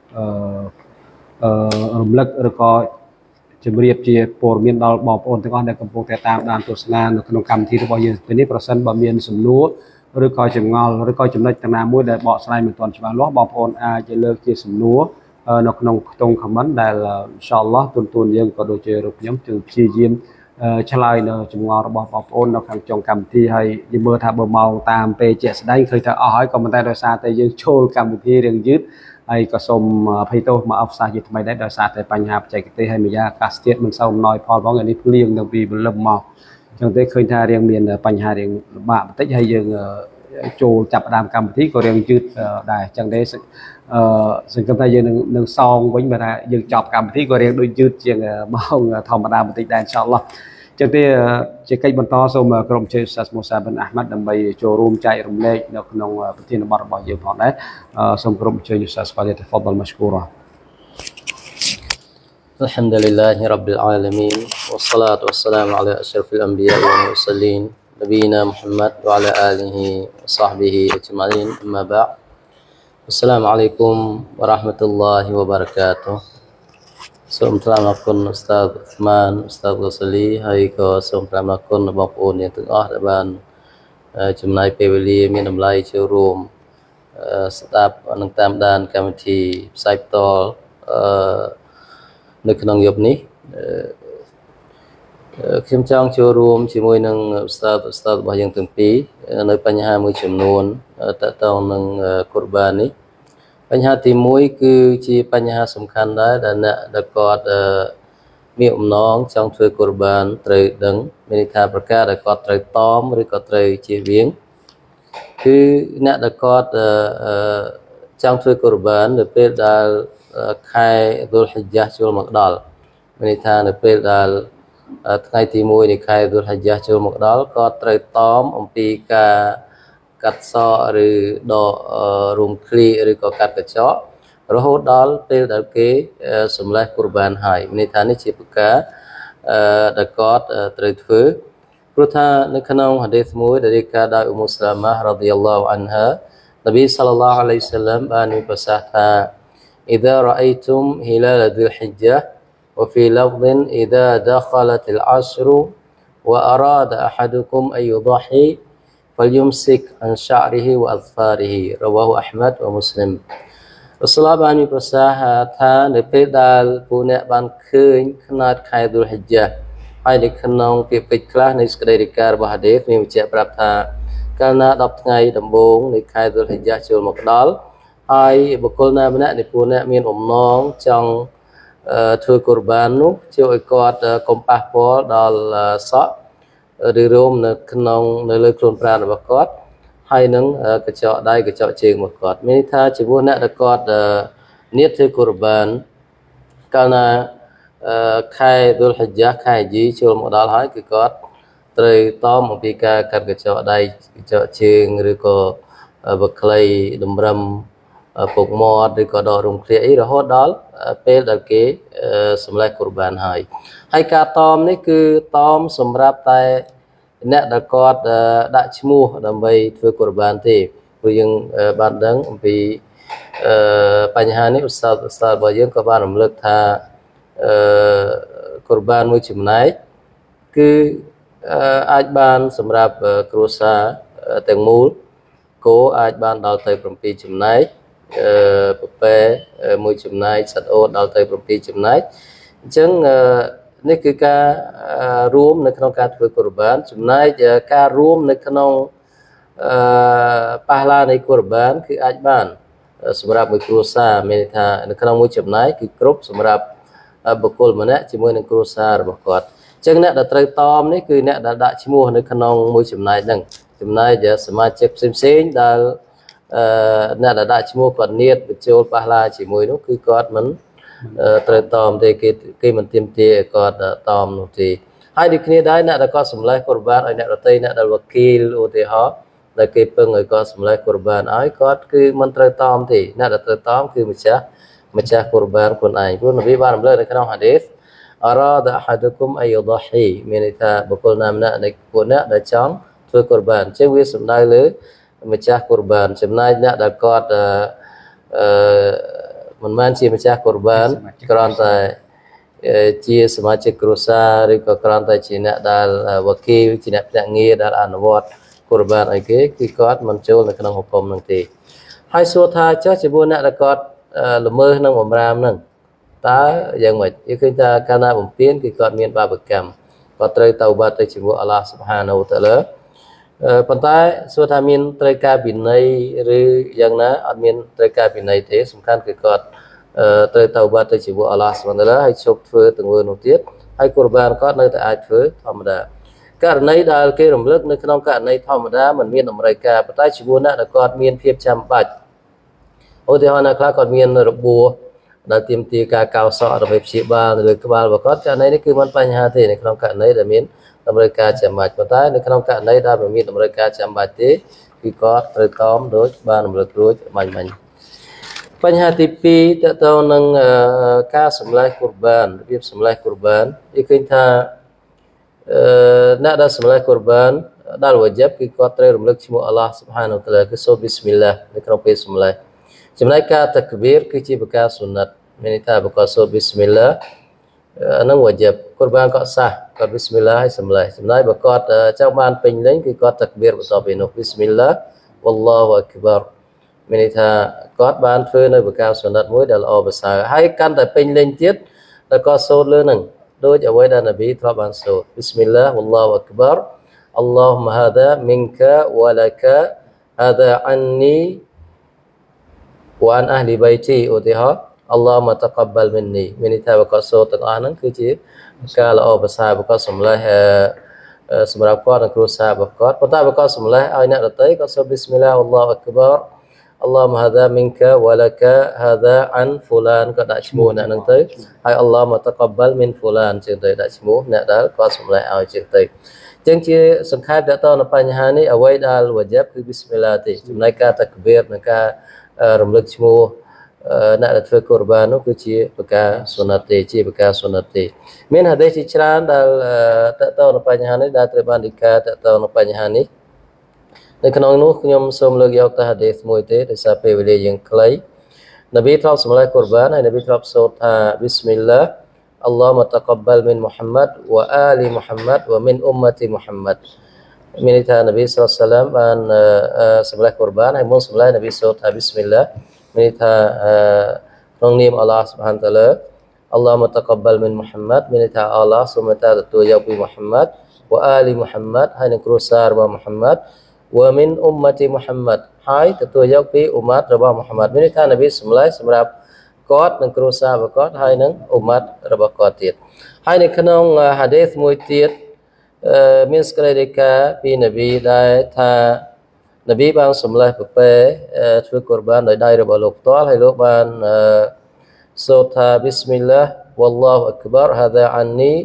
រំលឹកឬក៏ជម្រាបជាព័ត៌មានដល់បងប្អូនទាំងអស់ដែលកំពុងតែតាមដានទស្សនានៅក្នុងកម្មវិធីរបស់យើងពេលនេះប្រសិនបើមានសំណួរឬក៏ចម្ងល់ឬក៏ចំណុចណាមួយដែលបកស្រាយមិនទាន់ច្បាស់លាស់បងប្អូនអាចលើកជាសំណួរនៅក្នុងខ្ទង់ comment ដែលអ៊ីនសាអល់ឡោះទូនយើងក៏ដូចជារូបខ្ញុំនឹងព្យាយាមឆ្លើយនៅចម្ងល់របស់បងប្អូននៅខាងចុងកម្មវិធីហើយយើងមើលថាបើមកតាមពេលជាក់ស្ដែងឃើញថាអស់ហើយក៏ប៉ុន្តែដោយសារតែយើងចូលកម្មវិធីរៀងយឺតហើយក៏សូមអភ័យទោសមកអបសាសជាថ្មីដែរដោយសារតែបញ្ហាបច្ចេកទេសហើយម្យ៉ាងអាកាសធាតុមិនសូវអំណោយផលផងនេះភ្លៀងនៅពីព្រលឹមមកអញ្ចឹងទេឃើញថារៀងមានបញ្ហារៀងលំបាកបន្តិចហើយយើងចូលចាប់ផ្ដើមកម្មវិធីក៏រៀងយឺតដែរអញ្ចឹងទេសង្ឃឹមថាយើងនឹងសងវិញបើថាយើងចប់កម្មវិធីក៏រៀងដូចយឺតជាងម៉ោងធម្មតាបន្តិចដែរអ៊ីនសាអល់ឡោះអញ្ចឹងទេជាកិច្ចបន្តសូមក្រុមជើសាសមូសាបិនអាហ្មាត់ដើម្បីចូលរួមចែករំលែកនៅក្នុងប្រធានបទរបស់យើងផងដែរសូមក្រុមជើសាសហ្វាលីតហ្វដលម៉ាស្គូរ៉ា الحمد لله رب العالمين والصلاة والسلام على أشرف الأنبياء والمرسلين نبينا محمد وعلى آله وصحبه أجمعين أما بعد السلام عليكم ورحمة الله وبركاته សូមថ្លែងអរគុណឧស្តាទ Uthman ឧស្តាទ Ghazali ហើយក៏សូមថ្លែងអរគុណបងប្អូនទាំងអស់ដែលបានចំណាយពេលវេលាមានតម្លៃចូលរួមស្ដាប់នឹងតាមដានកម្មវិធីផ្សាយផ្ទាល់នៅក្នុងយប់នេះខ្ញុំចង់ចូលរួមជាមួយនឹងស្តាប់របស់យើងទាំងពីរនៅបញ្ហាមួយចំនួនតទៅនឹងកុរបាននេះបញ្ហាទី1គឺជាបញ្ហាសំខាន់ដែរដែលអ្នកដែលគាត់មានអំណងចង់ធ្វើកុរបានត្រូវដឹងមានន័យថាប្រការដែលគាត់ត្រូវតមឬក៏ត្រូវជៀសវាងគឺអ្នកដែលគាត់ចង់ធ្វើកុរបាននៅពេលដែលខែឌុលហ៊ីហ្យាចូលមកដល់មានន័យថានៅពេលដែលថ្ងៃទី1នៃខែឌុលហ៊ីហ្យាចូលមកដល់គាត់ត្រូវតមអំពីការកាត់សក់ឬដករុំឃ្លីឬក៏កាត់កញ្ចក់រហូតដល់ពេលដែលគេសម្លេះកុរបានហើយមានន័យថានេះជាប្រការដែលគាត់ត្រូវធ្វើព្រោះថានៅក្នុងហាឌីសមួយដែលរាយការណ៍ដោយអ៊ុមុសឡាម៉ារ៉ាឌីយ៉ាឡោះអានហានប៊ីសល្លឡោះអាឡៃហ៊ីវសល្លាមបានមានប្រសាសន៍ថា إذا رأيتم هلال ذي الحجة وفي لفظ إذا دخلت العشر وأراد أحدكم أن يضحي فليمسك عن شعره وأظفاره رواه أحمد ومسلم រសូលបានមានប្រសាសន៍ថានៅពេលដែលពួកអ្នកបានឃើញខ្នាតខែឌុលហ៊ីហ្យាហើយនៅក្នុងពាក្យពេចន៍ខ្លះនៃសេចក្តីរាយការណ៍របស់ហាឌីសមានបញ្ជាក់ប្រាប់ថាកាលណា10ថ្ងៃដំបូងនៃខែឌុលហ៊ីហ្យាចូលមកដល់ហើយបុគ្គលណាម្នាក់នៃពួកអ្នកមានអំណងចង់ធ្វើកុរបាននោះជួយឲ្យគាត់កុំប៉ះពាល់ដល់សក់ឬរោមនៅលើខ្លួនប្រាណរបស់គាត់ហើយនឹងកញ្ចក់ដៃកញ្ចក់ជើងរបស់គាត់មានន័យថាចំពោះអ្នកដែលគាត់និយាយធ្វើកុរបានកាលណាខែឌុលហ៊ីហ្យាខែហ្ជីចូលមកដល់ហើយគឺគាត់ត្រូវតមអំពីការកាត់កញ្ចក់ដៃកញ្ចក់ជើងឬក៏បក្លីតម្រឹមពុកមាត់ឬក៏ដករុំឃ្លៀអីរហូតដល់ពេលដែលគេសម្លេះកុរបានហើយការតមនេះគឺតមសម្រាប់តែអ្នកដែលគាត់ដាក់ឈ្មោះដើម្បីធ្វើកុរបានទេព្រោះយើងបានដឹងអំពីបញ្ហានេះឧស្សាហ៍របស់យើងក៏បានរំលឹកថាកុរបានមួយចំណែកគឺអាចបានសម្រាប់គ្រួសារទាំងមូលគោអាចបានដល់ទៅ7ចំណែកពពែមួយចំណែកសត្វអូតដល់ទៅ7ចំណែកអញ្ចឹងនេះគឺការរួមនៅក្នុងការធ្វើកុរបានចំណែកការរួមនៅក្នុងប៉ះឡានៃកុរបានគឺអាចបានសម្រាប់មួយគ្រួសារមានន័យថានៅក្នុងមួយចំណែកគឺគ្រប់សម្រាប់បុគ្គលម្នាក់ជាមួយនឹងគ្រួសាររបស់គាត់អញ្ចឹងអ្នកដែលត្រូវតមនេះគឺអ្នកដែលដាក់ឈ្មោះនៅក្នុងមួយចំណែកហ្នឹងចំណែកសមាជិកផ្សេងៗដែលអ្នកដែលដាក់ឈ្មោះគាត់នៀតបញ្ចូលប៉ះឡាជាមួយនោះគឺគាត់មិនត្រូវតមទេគេមិនទាមទារឲ្យគាត់តមនោះទេហើយដូចគ្នាដែរអ្នកដែលគាត់សម្លេះកុរបានឲ្យអ្នកដទៃអ្នកដែលវគីលឧទាហរណ៍ដែលគេពឹងឲ្យគាត់សម្លេះកុរបានឲ្យគាត់គឺមិនត្រូវតមទេអ្នកដែលត្រូវតមគឺម្ចាស់កុរបានខ្លួនឯងព្រោះនប៊ីបានរំលឹកនៅក្នុងហាឌីសអរ៉ាដអហាឌុគុមអយឌហ៊ីមានន័យថាបុគ្គលណាម្នាក់នៃពួកអ្នកដែលចង់ធ្វើកុរបានអញ្ចឹងវាសំដៅលើម្ចាស់កុរបានចំណែកអ្នកដែលគាត់មិនមែនជាម្ចាស់កុរបានគ្រាន់តែជាសមាជិកគ្រួសារឬក៏គ្រាន់តែជាអ្នកដែលវគីលជាអ្នកភ្នាក់ងារដែលអនុវត្តកុរបានឲ្យគេគឺគាត់មិនចូលនៅក្នុងហុគមនឹងទេហើយសួរថាចុះជាមួយអ្នកដែលគាត់ល្មើសនឹងបំរាមនឹងតើយ៉ាងម៉េចយើងឃើញថាកាលណាបំពេញគឺគាត់មានបាបកម្មគាត់ត្រូវតៅបាត់ទៅជាមួយអល់ឡោះស៊ុបហានាហ៊ូតាឡាប៉ុន្តែសួរថាមានត្រូវការពិន័យឬយ៉ាងណាអត់មានត្រូវការពិន័យទេសំខាន់គឺគាត់ត្រូវតៅបាត់ទៅជាមួយអល់ឡោះស៊ុបហានាហ៊ូតាឡាហើយជប់ធ្វើទាំងមួយនោះទៀតហើយកុរបានគាត់នៅតែអាចធ្វើធម្មតាករណីដែលគេរំលឹកនៅក្នុងករណីធម្មតាมันមានតម្រូវការប៉ុន្តែជាមួយអ្នកដែលគាត់មានភាពចាំបាច់ឧទាហរណ៍អ្នកខ្លះគាត់មានរបួសដែលទាមទារការកោសសក់ដើម្បីព្យាបាលនៅលើក្បាលរបស់គាត់ករណីនេះគឺមិនបញ្ហាទេនៅក្នុងករណីដែលមានតម្រូវការចាំបាច់ប៉ុន្តែនៅក្នុងករណីដែលមិនមានតម្រូវការចាំបាច់ទេគឺគាត់ត្រូវតមដូចបានរំលឹករួចបាញ់បញ្ហាទី2តទៅនឹងការសម្លេះកុរបានរបៀបសម្លេះកុរបានគេឃើញថាអ្នកដែលសម្លេះកុរបានដែលវ៉ាជីបគឺគាត់ត្រូវរំលឹកឈ្មោះអល់ឡោះស៊ុបហានាហ៊ូតាឡាគឺសូមប៊ីស្មិលឡានៅក្នុងពេលសម្លេះចំណែកការតាក់បៀរគឺជាប្រការសុណាត់មានន័យថាបើគាត់សូមប៊ីស្មិលឡាហ្នឹងវ៉ាជីបកុរបានគាត់សះគាត់ប៊ីស្មិលឡាឲ្យសម្លេះចំណែកបើគាត់ចង់បានពេញលេញគឺគាត់តាក់បៀរបន្ទាប់ពីនោះប៊ីស្មិលឡាវ៉ាឡោះអក្បារមានន័យថាគាត់បានធ្វើនៅប្រការសុណិតមួយដែលល្អប្រសើរហើយកាន់តែពេញលេញទៀតដែលគាត់សូត្រលើនឹងដូចអ្វីដែលនប៊ីធ្លាប់បានសូត្រប៊ីស្មិលឡាហ៍វ៉ាឡោះអក្បារអល់ឡោះម៉ាហាដាមីនកាវ៉ាឡាកាហាដាអាននីវ៉ានអះលីបៃទីឧទាហរណ៍អល់ឡោះម៉ាតកបលមីននីមានន័យថាបើគាត់សូត្រទាំងអស់ហ្នឹងគឺជាការល្អប្រសើរបើគាត់សម្លេះសម្រាប់គាត់និងគ្រួសាររបស់គាត់ប៉ុន្តែបើគាត់សម្លេះឲ្យអ្នកដទៃគាត់សូត្រប៊ីស្មិលឡាហ៍វ៉ាឡោះអក្បារAllahumma hadha minka wa laka hadha an fulan ក៏ដាក់ឈ្មោះអ្នកហ្នឹងទៅហើយ Allahumma taqabbal min fulan ជាងទៅដាក់ឈ្មោះអ្នកដែលគាត់សម្លេះឲ្យជាងទៅអញ្ចឹងជាសង្ខេបតទៅនៅបញ្ហានេះអ្វីដែលវ៉ាជីបគឺ Bismillah ទេចំណែកការតាក្បៀរនិងការរំលឹកឈ្មោះអ្នកដែលធ្វើកូរបាននោះគឺជាប្រការសុណតទេជាប្រការសុណតទេមានហាឌីសជាច្រើនដែលតទៅនៅបញ្ហានេះដែលត្រូវបាននិកាតទៅនៅបញ្ហានេះនៅក្នុងនោះខ្ញុំសូមលើកយកទៅហាឌីសមួយទេដោយសារពេលវេលាយើងខ្លីនប៊ីធ្លាប់សម្លេះកូរបានហើយនប៊ីធ្លាប់សូត្រថា Bismillah Allahumma taqabbal min Muhammad wa ali Muhammad wa min ummati Muhammad មានន័យថានប៊ីសល្លឡោះអាឡៃហ៊ីវសល្លាមបានសម្លេះកូរបានហើយមុនសម្លេះនប៊ីសូត្រថា Bismillah មានន័យថាក្នុងនាមអល់ឡោះស៊ុបហានតាឡា Allahumma taqabbal min Muhammad មានន័យថាអល់ឡោះសូមតែទទួលយកពី Muhammad wa ali Muhammad ហើយនឹងគ្រួសាររបស់ Muhammad wa min ummati Muhammad ហើយទទួលយកពីអ៊ុម៉ាត់របស់ Muhammad មានន័យថានប៊ីសម្លេះសម្រាប់គាត់និងគ្រួសាររបស់គាត់ហើយនឹងអ៊ុម៉ាត់របស់គាត់ទៀតហើយនៅក្នុងហាឌីសមួយទៀតមានសេចក្តីរាយការណ៍ពីនប៊ីដែលថានប៊ីបានសម្លេះប្រពែធ្វើកូរបានដោយដៃរបស់លោកផ្ទាល់ហើយលោកបានសូត្រថា Bismillah wallahu akbar hadha anni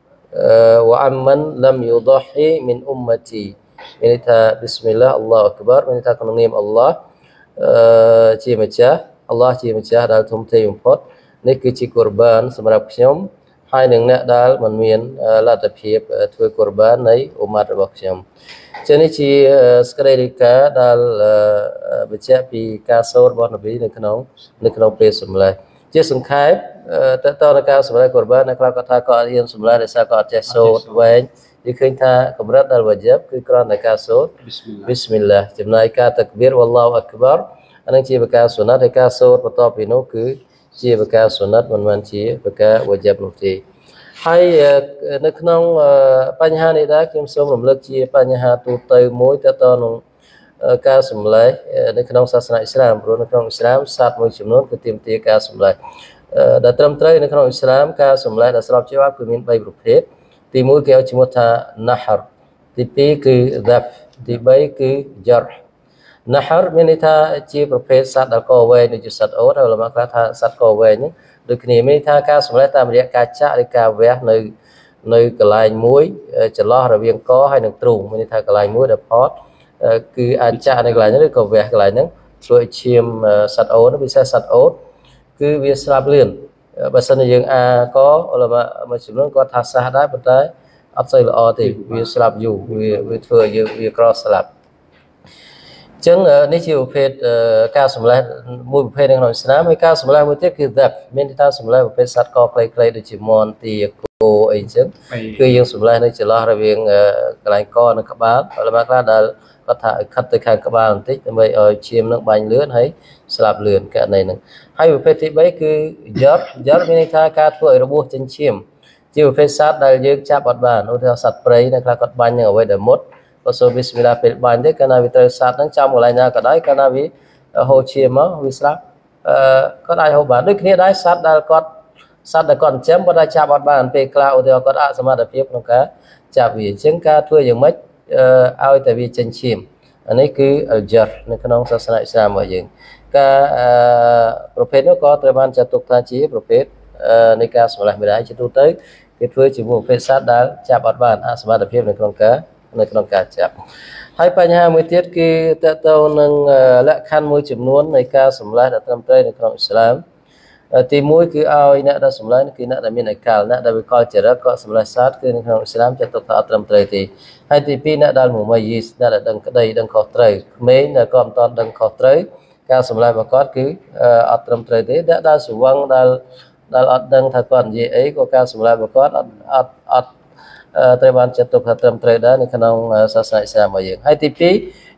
wa amman lam yudahi min ummati មានន័យថា Bismillah Allahu Akbar មានន័យថាក្នុងនាមអល់ឡោះជាម្ចាស់អល់ឡោះជាម្ចាស់ដែលធំធេងបំផុតនេះគឺជាកូរបានសម្រាប់ខ្ញុំហើយនឹងអ្នកដែលមិនមានលទ្ធភាពធ្វើកូរបាននៃអ៊ុម៉ាត់របស់ខ្ញុំចឹងនេះជាសេចក្តីរាយការណ៍ដែលបញ្ជាក់ពីការសូត្ររបស់នប៊ីនៅក្នុងពេលសម្លេះជាសង្ខេបតើតើនៅការសម្លេះកូរបានអ្នកខ្លះគាត់ថាគាត់អត់ហ៊ានសម្លេះដោយសារគាត់អត់ចេះសូត្រវែងនិយាយឃើញថាកម្រិតដែលវ៉ាជីបគឺគ្រាន់តែការសូត្រប៊ីស្មិលឡាហ៍ចំណែកការតាក្បៀរវ៉ាឡោះអក្បារអានឹងជាប្រការសុណតហើយការសូត្របន្ទាប់ពីនោះគឺជាប្រការសុណតមិនមែនជាប្រការវ៉ាជីបនោះទេហើយនៅក្នុងបញ្ហានេះដែរខ្ញុំសូមរំលឹកជាបញ្ហាទូទៅមួយទៅតនឹងការសម្លេះនៅក្នុងសាសនាអ៊ីស្លាមព្រោះនៅក្នុងអ៊ីស្លាមសត្វមួយចំនួនគឺទាមទារការសម្លេះដែលត្រឹមត្រូវនៅក្នុងអ៊ីស្លាមការសម្លេះដែលស្របច្បាប់គឺមាន3ប្រភេទទី1គេហៅឈ្មោះថា Nahr ទី2គឺ Dhaf ទី3គឺ Jarh Nahr មានន័យថាជាប្រភេទសត្វដែលកវែងដូចជាសត្វអូតហើយលោកខ្លះថាសត្វកវែងហ្នឹងដូចគ្នាមានន័យថាការសម្លេះតាមរយៈការចាក់ឬការវះនៅកន្លែងមួយចន្លោះរវាងកហើយនិងទ្រូងមានន័យថាកន្លែងមួយដែលផតគឺអាចចាក់នៅកន្លែងហ្នឹងឬក៏វះកន្លែងហ្នឹងធ្វើឲ្យឈាមសត្វអូតពិសេសសត្វអូតគឺវាស្លាប់លឿនបើសិនជាយើងកមួយចំនួនគាត់ថាសះដែរប៉ុន្តែអត់សូវល្អទេវាស្លាប់យូរវាធ្វើឲ្យយើងវាក្រស្លាប់អញ្ចឹងនេះជាប្រភេទការសម្លេះមួយប្រភេទនៅក្នុងអ៊ីស្លាមហើយការសម្លេះមួយទៀតគឺ Dhaf មានន័យថាសម្លេះប្រភេទសត្វកខ្លីៗដូចជាមាន់ទាគោអីអញ្ចឹងគឺយើងសម្លេះនៅចន្លោះរវាងកន្លែងកនិងក្បាលហើយខ្លះដែលគាត់ថាឲ្យខិតទៅខាងក្បាលបន្តិចដើម្បីឲ្យឈាមនឹងបាញ់លឿនហើយស្លាប់លឿនករណីហ្នឹងហើយប្រភេទទី3គឺ Jarh មានន័យថាការធ្វើឲ្យរបួសចិញ្ចៀមជាប្រភេទសត្វដែលយើងចាប់អត់បានឧទាហរណ៍សត្វព្រៃនៅខ្លះគាត់បាញ់នឹងអ្វីដែលមុតក៏សូម Bismillah ពេលបាញ់ទេកាលណាវាត្រូវសត្វហ្នឹងចាំកន្លែងណាក៏ដោយកាលណាវាហូរឈាមមកវាស្លាប់គាត់អាចហូរបានដូចគ្នាដែរសត្វដែលគាត់ចិញ្ចឹមគាត់អាចចាប់អត់បានពេលខ្លះឧទាហរណ៍គាត់អសមត្ថភាពក្នុងការចាប់វាអញ្ចឹងការធ្វើយ៉ាងម៉េចឲ្យតែវាចិញ្ចៀមអានេះគឺ Jarh នៅក្នុងសាសនាអ៊ីស្លាមរបស់យើងការប្រភេទនោះក៏ត្រូវបានចាត់ទុកថាជាប្រភេទនៃការសម្លេះម្ដាយជាទូទៅគេធ្វើជាមួយប្រភេទសត្វដែលចាប់អត់បានអសមត្ថភាពនៅក្នុងការចាប់ហើយបញ្ហាមួយទៀតគឺតើតើនឹងលក្ខខណ្ឌមួយចំនួននៃការសម្លេះដែលត្រឹមត្រូវនៅក្នុងអ៊ីស្លាមទី1គឺឲ្យអ្នកដែលសម្លេងគឺអ្នកដែលមានអកលអ្នកដែលវិកលចរិតក៏សម្លេះសត្វគឺនៅក្នុងអ៊ីស្លាមចាត់ទុកថាអត់ត្រឹមត្រូវទេហើយទី2អ្នកដែលមុំយីសអ្នកដែលដឹងក្តីដឹងខុសត្រូវក្មេងដែលក៏មិនទាន់ដឹងខុសត្រូវការសម្លេះរបស់គាត់គឺអត់ត្រឹមត្រូវទេអ្នកដែលស្វឹងដែលអត់ដឹងថាគាត់និយាយអីក៏ការសម្លេះរបស់គាត់អត់ត្រូវបានចាត់ទុកថាត្រឹមត្រូវដែរនៅក្នុងសាសនាអ៊ីស្លាមរបស់យើងហើយទី2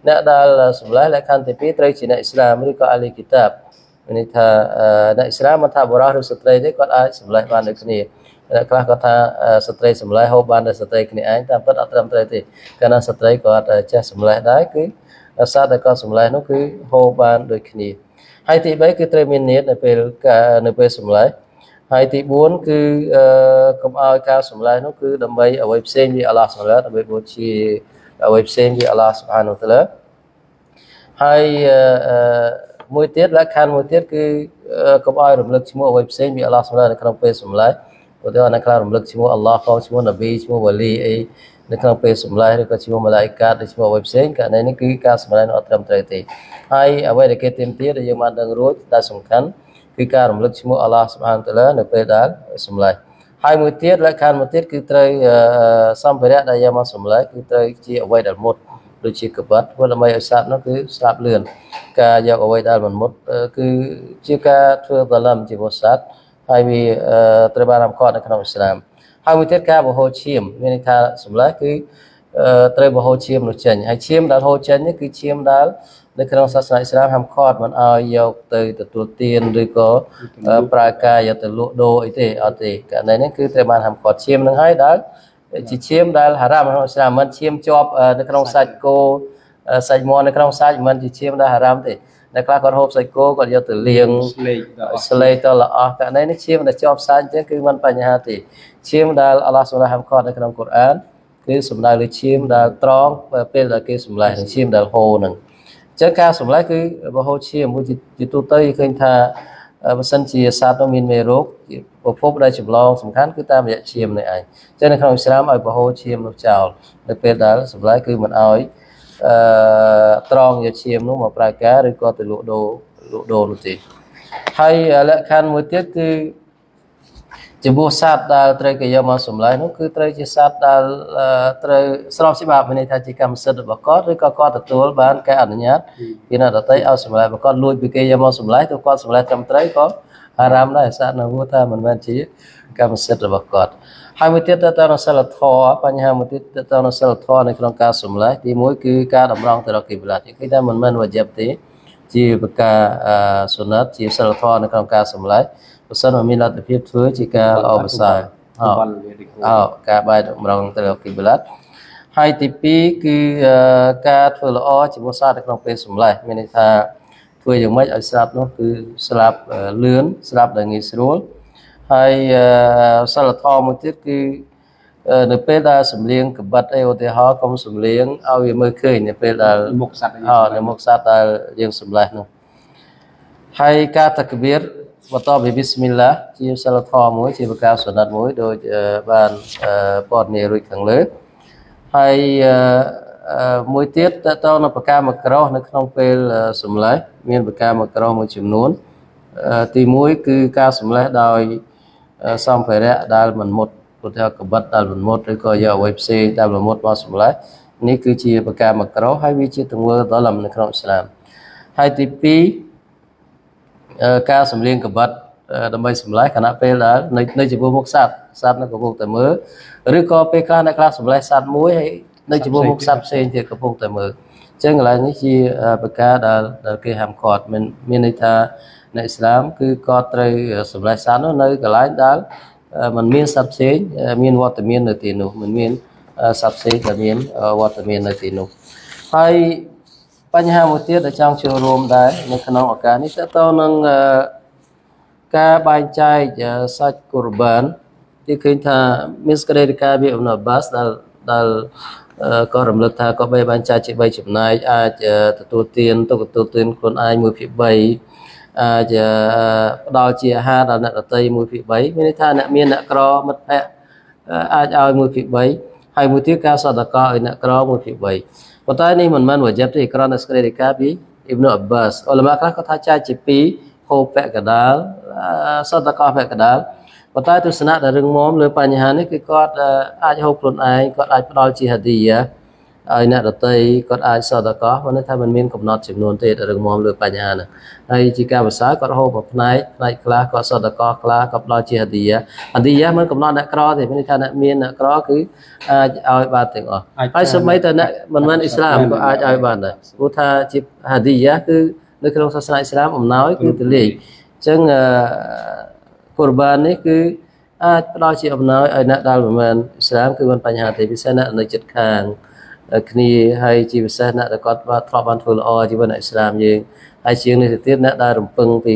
អ្នកដែលសម្លេះលក្ខខណ្ឌទី2ត្រូវជាអ្នកឥស្លាមឬក៏អាលីគីតាបមានន័យថាអ្នកឥស្លាមមិនថាបុរសឬស្ត្រីទេគាត់អាចសម្លេះបានដូចគ្នាអ្នកខ្លះគាត់ថាស្ត្រីសម្លេះហូបបានតែស្ត្រីគ្នាឯងតាមពិតអត់ត្រឹមត្រូវទេកាលណាស្ត្រីគាត់ចេះសម្លេះដែរគឺសារតែគាត់សម្លេះនោះគឺហូបបានដូចគ្នាហើយទី3គឺត្រូវមាននិយនៅពេលសម្លេះហើយទី4គឺកុំឲ្យការសម្លេះនោះគឺដើម្បីអ្វីផ្សេងពីអាឡោះសុបហានដើម្បីបូជាអ្វីផ្សេងពីអាឡោះសុបហានតាឡាហើយមួយទៀតលក្ខខណ្ឌមួយទៀតគឺកុំឲ្យរំលឹកឈ្មោះអ្វីផ្សេងពីអាឡោះសុបហាននៅក្នុងពេលសម្លេះឧទាហរណ៍អ្នកខ្លះរំលឹកឈ្មោះអាឡោះផងឈ្មោះណាប៊ីឈ្មោះវ៉ាលីអីនៅក្នុងពេលសម្លេះឬក៏ឈ្មោះម៉ាឡាអ៊ីកាតឬឈ្មោះអ្វីផ្សេងករណីនេះគឺការសម្លេះនោះអត់ត្រឹមត្រូវទេហើយអ្វីដែលគេទាមទារដែលយើងបានដឹងរួចតែសំខាន់គឺការរំលឹកឈ្មោះអាឡោះសុបហានតាឡានៅពេលដែលសម្លេះហើយមួយទៀតលក្ខខណ្ឌមួយទៀតគឺត្រូវសម្ភារៈដែលយកមកសម្លេះគឺត្រូវជាអ្វីដែលមុតដូចជាកបិតធ្វើដើម្បីឲ្យសត្វនោះគឺស្លាប់លឿនការយកអ្វីដែលមិនមុតគឺជាការធ្វើបលំជាមួយសត្វហើយវាត្រូវបានហាមឃាត់នៅក្នុងអ៊ីស្លាមហើយមួយទៀតការបរហូតឈាមមានន័យថាសម្លេះគឺត្រូវបរហូតឈាមនោះចេញហើយឈាមដែលហូតចេញនេះគឺឈាមដែលនៅក្នុងសាសនាអ៊ីស្លាមហាមឃាត់មិនឲ្យយកទៅទទួលទានឬក៏ប្រើការយកទៅលក់ដូរអីទេអត់ទេករណីនេះគឺត្រូវបានហាមឃាត់ឈាមនឹងហើយដែលជាឈាមដែលហារ៉ាមក្នុងអ៊ីស្លាមមិនឈាមជាប់នៅក្នុងសាច់គោសាច់មាន់នៅក្នុងសាច់មិនជាឈាមដែលហារ៉ាមទេអ្នកខ្លះគាត់ហូបសាច់គោគាត់យកទៅលាងស្លេកទៅល្អករណីនេះឈាមដែលជាប់សាច់អញ្ចឹងគឺមិនបញ្ហាទេឈាមដែលអាឡោះសុបហានហាមឃាត់នៅក្នុងកូរ៉ានគឺសំដៅលើឈាមដែលត្រង់ពេលដែលគេសម្លេះនិងឈាមដែលហូរនឹងអញ្ចឹងការសម្លេះគឺបរហូតឈាមមួយជាទូទៅឃើញថាបើសិនជាសត្វនោះមានមេរោគប្រភពដែលចម្លងសំខាន់គឺតាមរយៈឈាមនេះឯងអញ្ចឹងនៅក្នុងអ៊ីស្លាមឲ្យបរហូតឈាមនោះចោលនៅពេលដែលសម្លេះគឺមិនឲ្យត្រង់យកឈាមនោះមកប្រើការឬក៏ទៅលក់ដូរនោះទេហើយលក្ខខណ្ឌមួយទៀតគឺចំពោះសត្វដែលត្រូវគេយកមកសម្លេះនោះគឺត្រូវជាសត្វដែលត្រូវស្របច្បាប់មានន័យថាជាកម្មសិទ្ធិរបស់គាត់ឬក៏គាត់ទទួលបានការអនុញ្ញាតពីអ្នកដទៃឲ្យសម្លេះបើគាត់លួចពីគេយកមកសម្លេះទៅគាត់សម្លេះត្រឹមត្រូវក៏អារ៉ាមដែរសត្វនោះថាមិនមែនជាកម្មសិទ្ធិរបស់គាត់ហើយមួយទៀតទៅនៅសិលធម៌បញ្ហាមួយទៀតទៅនៅសិលធម៌នៅក្នុងការសម្លេះទី1គឺការតម្រង់ទៅរកគីប្លាតគឺថាមិនមែនវ៉ាជីបទេជាប្រការសុណាត់ជាសិលធម៌នៅក្នុងការសម្លេះបើសិនមានលទ្ធភាពធ្វើជាការល្អប្រសើរការបែរតម្រង់ទៅរកគីប្លាតហើយទី2គឺការធ្វើល្អជាមួយសត្វនៅក្នុងពេលសម្លេះមានន័យថាធ្វើយ៉ាងម៉េចឲ្យស្លាប់នោះគឺស្លាប់លឿនស្លាប់ដោយងាយស្រួលហើយសិលធម៌មួយទៀតគឺនៅពេលដែលសម្លៀងកបិតអីឧទាហរណ៍កុំសម្លៀងឲ្យវាមើលឃើញនៅពេលដែលមុខសត្វនៅមុខសត្វដែលយើងសម្លេះនោះហើយការតាក់បៀរបន្តពីប៊ីស្មិលឡាជាសិលធម៌មួយជាប្រការសុណាត់មួយដោយបានព័ត៌មានរួចខាងលើហើយមួយទៀតតើតើនៅប្រការមកក្រោះនៅក្នុងពេលសម្លេះមានប្រការមកក្រោះមួយចំនួនទី1គឺការសម្លេះដោយសម្ភារៈដែលមិនមុតឧទាហរណ៍កបិតដែលមិនមុតឬក៏យកអ្វីផ្សេងដែលមិនមុតមកសម្លេះនេះគឺជាប្រការមកក្រោះហើយវាជាទង្វើដលំនៅក្នុងអ៊ីស្លាមហើយទី2ការសម្លៀងកបិតដើម្បីសម្លេះខណៈពេលដែលនៅចំពោះមុខសត្វនៅកំពុងតែមើលឬក៏ពេលខ្លះអ្នកខ្លះសម្លេះសត្វមួយហើយនៅចំពោះមុខសត្វផ្សេងទៀតកំពុងតែមើលអញ្ចឹងកន្លែងនេះជាប្រការដែលគេហាមឃាត់មានន័យថានៅអ៊ីស្លាមគឺគាត់ត្រូវសម្លេះសត្វនោះនៅកន្លែងដែលมันមានសត្វផ្សេងមានវត្តមាននៅទីនោះមិនមានសត្វផ្សេងដែលមានវត្តមាននៅទីនោះហើយបញ្ហាមួយទៀតដែលចង់ចូលរួមដែរនៅក្នុងឱកាសនេះតើតើនឹងការបែងចែកសាច់កូរ៉បានទីឃើញថាមានសេចក្តីរាយការណ៍ពីអ៊ុបនុអប្បាសដែលក៏រំលឹកថាក៏បីបែងចែកជា3ចំណែកអាចទទួលទានខ្លួនឯង1/3អាចផ្ដល់ជាអាហារដល់អ្នកដទៃ1/3មានន័យថាអ្នកមានអ្នកក្រមិត្តភ័ក្តិអាចឲ្យ1/3ហើយមួយទៀតការសតកោឲ្យអ្នកក្រ1/3ប៉ុន្តែនេះមិនមែនវ៉ាជីបទេគ្រាន់តែសេចក្តីរាយការណ៍ពីអ៊ីបនុអប្បាសអ៊ុលម៉ាខ្លះក៏ថាចែកជា2ហូបពាក់កដាលសតកោពាក់កដាលប៉ុន្តែទស្សនៈដែលរឹងមាំលើបញ្ហានេះគឺគាត់អាចហូបខ្លួនឯងគាត់អាចផ្ដល់ជាហាឌីយ៉ា ai nè đặt tay có ai sợ đã có vấn đề thay mình miên cầm nọt chìm nôn tê được mong được bài nhà này hay chỉ cả bữa sáng có hô một này class có sợ đã có class có lo chia hadi á mình cầm nọt đã có thì mình thay nè miên đã có cứ ai ba tiếng ai số mấy tên nè mình Islam có ai bạn này cô tha chỉ hadi á cứ nơi trong xã hội Islam nói cứ từ lì chẳng korban ấy cứ lo chỉ nói ai nè đào mình Islam cứ mình bài nhà thì bisa nè nơi chật hàng khi hay chỉ bisa nè đã có và thọ ban phơi lo chỉ bên Islam gì hay chuyện này tiếp nè đã rụng pưng vì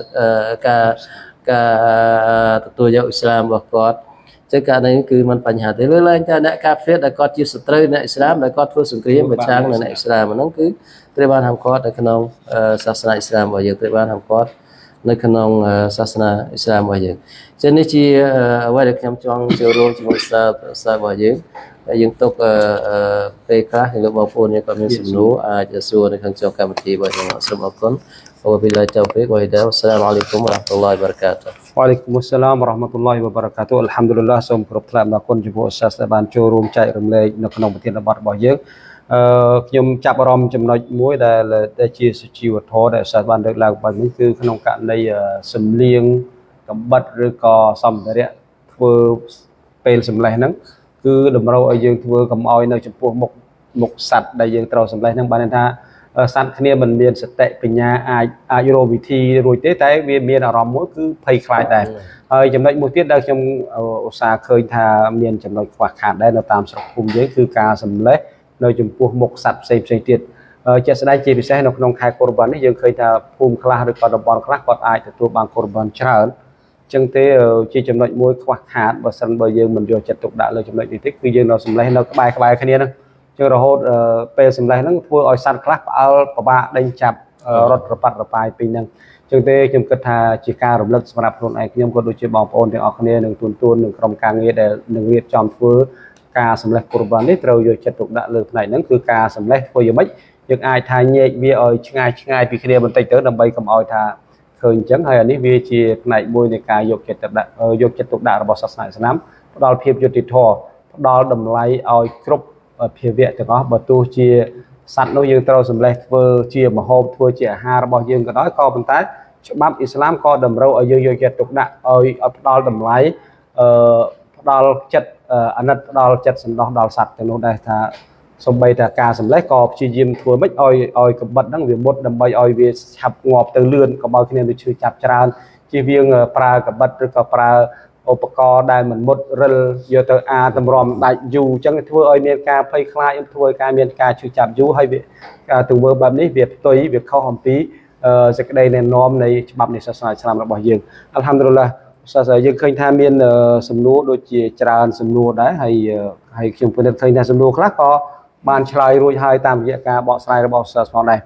cả tôi giáo Islam và có chứ cả này cứ mình phải nhà thế với lên cho nè cà phê đã có chia sẻ nè Islam đã có thua sủng kia mà trang nè Islam mà nó cứ tây ban ham có tại khungศาสนา Islam bao giờ tây ban ham có nơi khungศาสนา Islam bao giờ cho nên chỉ quay được nhằm trong chiều rô chỉ một sa bao giờយើងទុកពេលខ្លះthìលោកបងប្អូនយើងក៏មានសំណួរអាចសួរនៅខាងចុងកម្មវិធីរបស់យើងសូមអរគុណអូបិលាតៅហ្វីកវ៉ៃដាអស្សឡាមអាឡៃគុំវ៉ារ៉ាហ្មាតុលឡោះវ៉ាបារកាតុហ៍ Waalaikum assalam warahmatullahi wabarakatuh អល់ហាំឌុលឡាសូមគោរពថ្លែងអំណរគុណចំពោះឧស្សាហ៍ដែលបានចូលរួមចែករំលែកនៅក្នុងប្រធានបទរបស់យើងខ្ញុំចាប់អារម្មណ៍ចំណុចមួយដែលជាសុជីវធម៌ដែលឧស្សាហ៍បានលើកឡើងបែបនេះគឺក្នុងករណីសម្លៀងកំបិតឬក៏សម្ភារៈធ្វើពេលសម្លេះហ្នឹងគឺតម្រូវឲ្យយើងធ្វើកុំឲ្យនៅចំពោះមុខសัตว์ដែលយើងត្រូវសម្លេះហ្នឹងបានថាសัตว์គ្នាមិនមានសតិបញ្ញាអាចរកវិធីរួចទេតែវាមានអារម្មណ៍មួយគឺភ័យខ្លាចដែរហើយចំណុចមួយទៀតដែលខ្ញុំឧស្សាហ៍ឃើញថាមានចំណុចខ្វះខាតដែរនៅតាមស្រុកភូមិយើងគឺការសម្លេះនៅចំពោះមុខសัตว์ផ្សេងទៀតជាក់ស្ដែងជាពិសេសនៅក្នុងខែកុរបាននេះយើងឃើញថាភូមិខ្លះឬក៏តំបន់ខ្លះគាត់អាចទទួលបានកុរបានច្រើនចឹងទេជាចំណុចមួយខ្វះខាតបើសិនបើយើងមិនយកចិត្តទុកដាក់លើចំណុចនេះទេគឺយើងនៅសម្លេះនៅក្បែរគ្នាហ្នឹងចឹងរហូតពេលសម្លេះហ្នឹងធ្វើឲ្យសត្វខ្លះផ្អើលពិបាកដេញចាប់រត់រប៉ាត់រប៉ាយពីហ្នឹងចឹងទេខ្ញុំគិតថាជាការរំលឹកសម្រាប់ខ្លួនឯងខ្ញុំក៏ដូចជាបងប្អូនទាំងអស់គ្នានឹងទូននឹងក្រុមការងារដែលនឹងរៀបចំធ្វើការសម្លេះកុរបាននេះត្រូវយកចិត្តទុកដាក់លើផ្នែកហ្នឹងគឺការសម្លេះធ្វើយ៉ាងម៉េចយើងអាចថាញែកវាឲ្យឆ្ងាយពីគ្នាបន្តិចទៅដើម្បីកុំឲ្យថាឃើញអញ្ចឹងហើយអានេះវាជាផ្នែកមួយនៃការយកចិត្តទុកដាក់របស់សាសនាឥស្លាមផ្ដល់ភាពយុត្តិធម៌ផ្ដល់តម្លៃឲ្យគ្រប់ភាវៈទាំងអស់បើទោះជាសត្វនោះយើងត្រូវសម្លេះធ្វើជាម្ហូបធ្វើជាអាហាររបស់យើងក៏ដោយក៏ប៉ុន្តែច្បាប់អ៊ីស្លាមក៏តម្រូវឲ្យយើងយកចិត្តទុកដាក់ឲ្យផ្ដល់តម្លៃផ្ដល់ចិត្តអាណិតផ្ដល់ចិត្តសំណោះដល់សត្វទាំងនោះដែរថាសំបីតែការសម្លេះក៏ព្យាយាមធ្វើមិនឲ្យកំបិតហ្នឹងវាមុតដើម្បីឲ្យវាឆាប់ងាប់ទៅលឿនកុំឲ្យគ្នាទៅឈឺចាប់ច្រើនជៀសវាងប្រើកំបិតឬក៏ប្រើឧបករណ៍ដែលមិនមុតរិលយកទៅតម្រាំដាច់យូរអញ្ចឹងធ្វើឲ្យមានការភ័យខ្លាចធ្វើឲ្យការមានការឈឺចាប់យូរហើយវាទង្វើបែបនេះវាផ្ទុយវាខុសអំពីសេចក្តីណែនាំនៃច្បាប់នៃសាសនាឥស្លាមរបស់យើងអល់ហាំឌុលឡាសាសនាយើងឃើញថាមានសំណួរដូចជាច្រើនសំណួរដែរហើយខ្ញុំពិនិត្យឃើញថាសំណួរខ្លះក៏បានឆ្លើយរួចហើយតាមរយៈការបកស្រាយរបស់សាសនាផងដែរ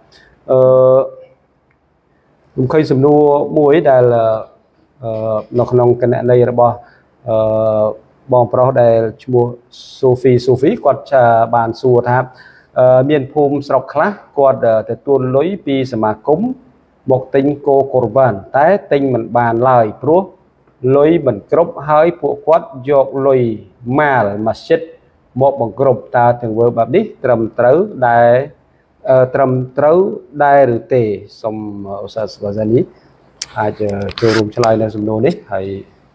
ខ្ញុំឃើញសំណួរមួយដែលនៅក្នុងគណនីរបស់បងប្រុសដែលឈ្មោះសូហ្វីគាត់បានសួរថាមានភូមិស្រុកខ្លះគាត់ទទួលលុយពីសមាគមមកទិញគោកុរបានតែទិញមិនបានឡើយព្រោះលុយមិនគ្រប់ហើយពួកគាត់យកលុយម៉ាល់ម៉ាស៊ីតមកបង្ក្រប់តើទង្វើបែបនេះត្រឹមត្រូវដែរឬទេសូមឧស្សាហ៍ស្វាសានីអាចចូលរួមឆ្លើយនៅសំណួរនេះហើយ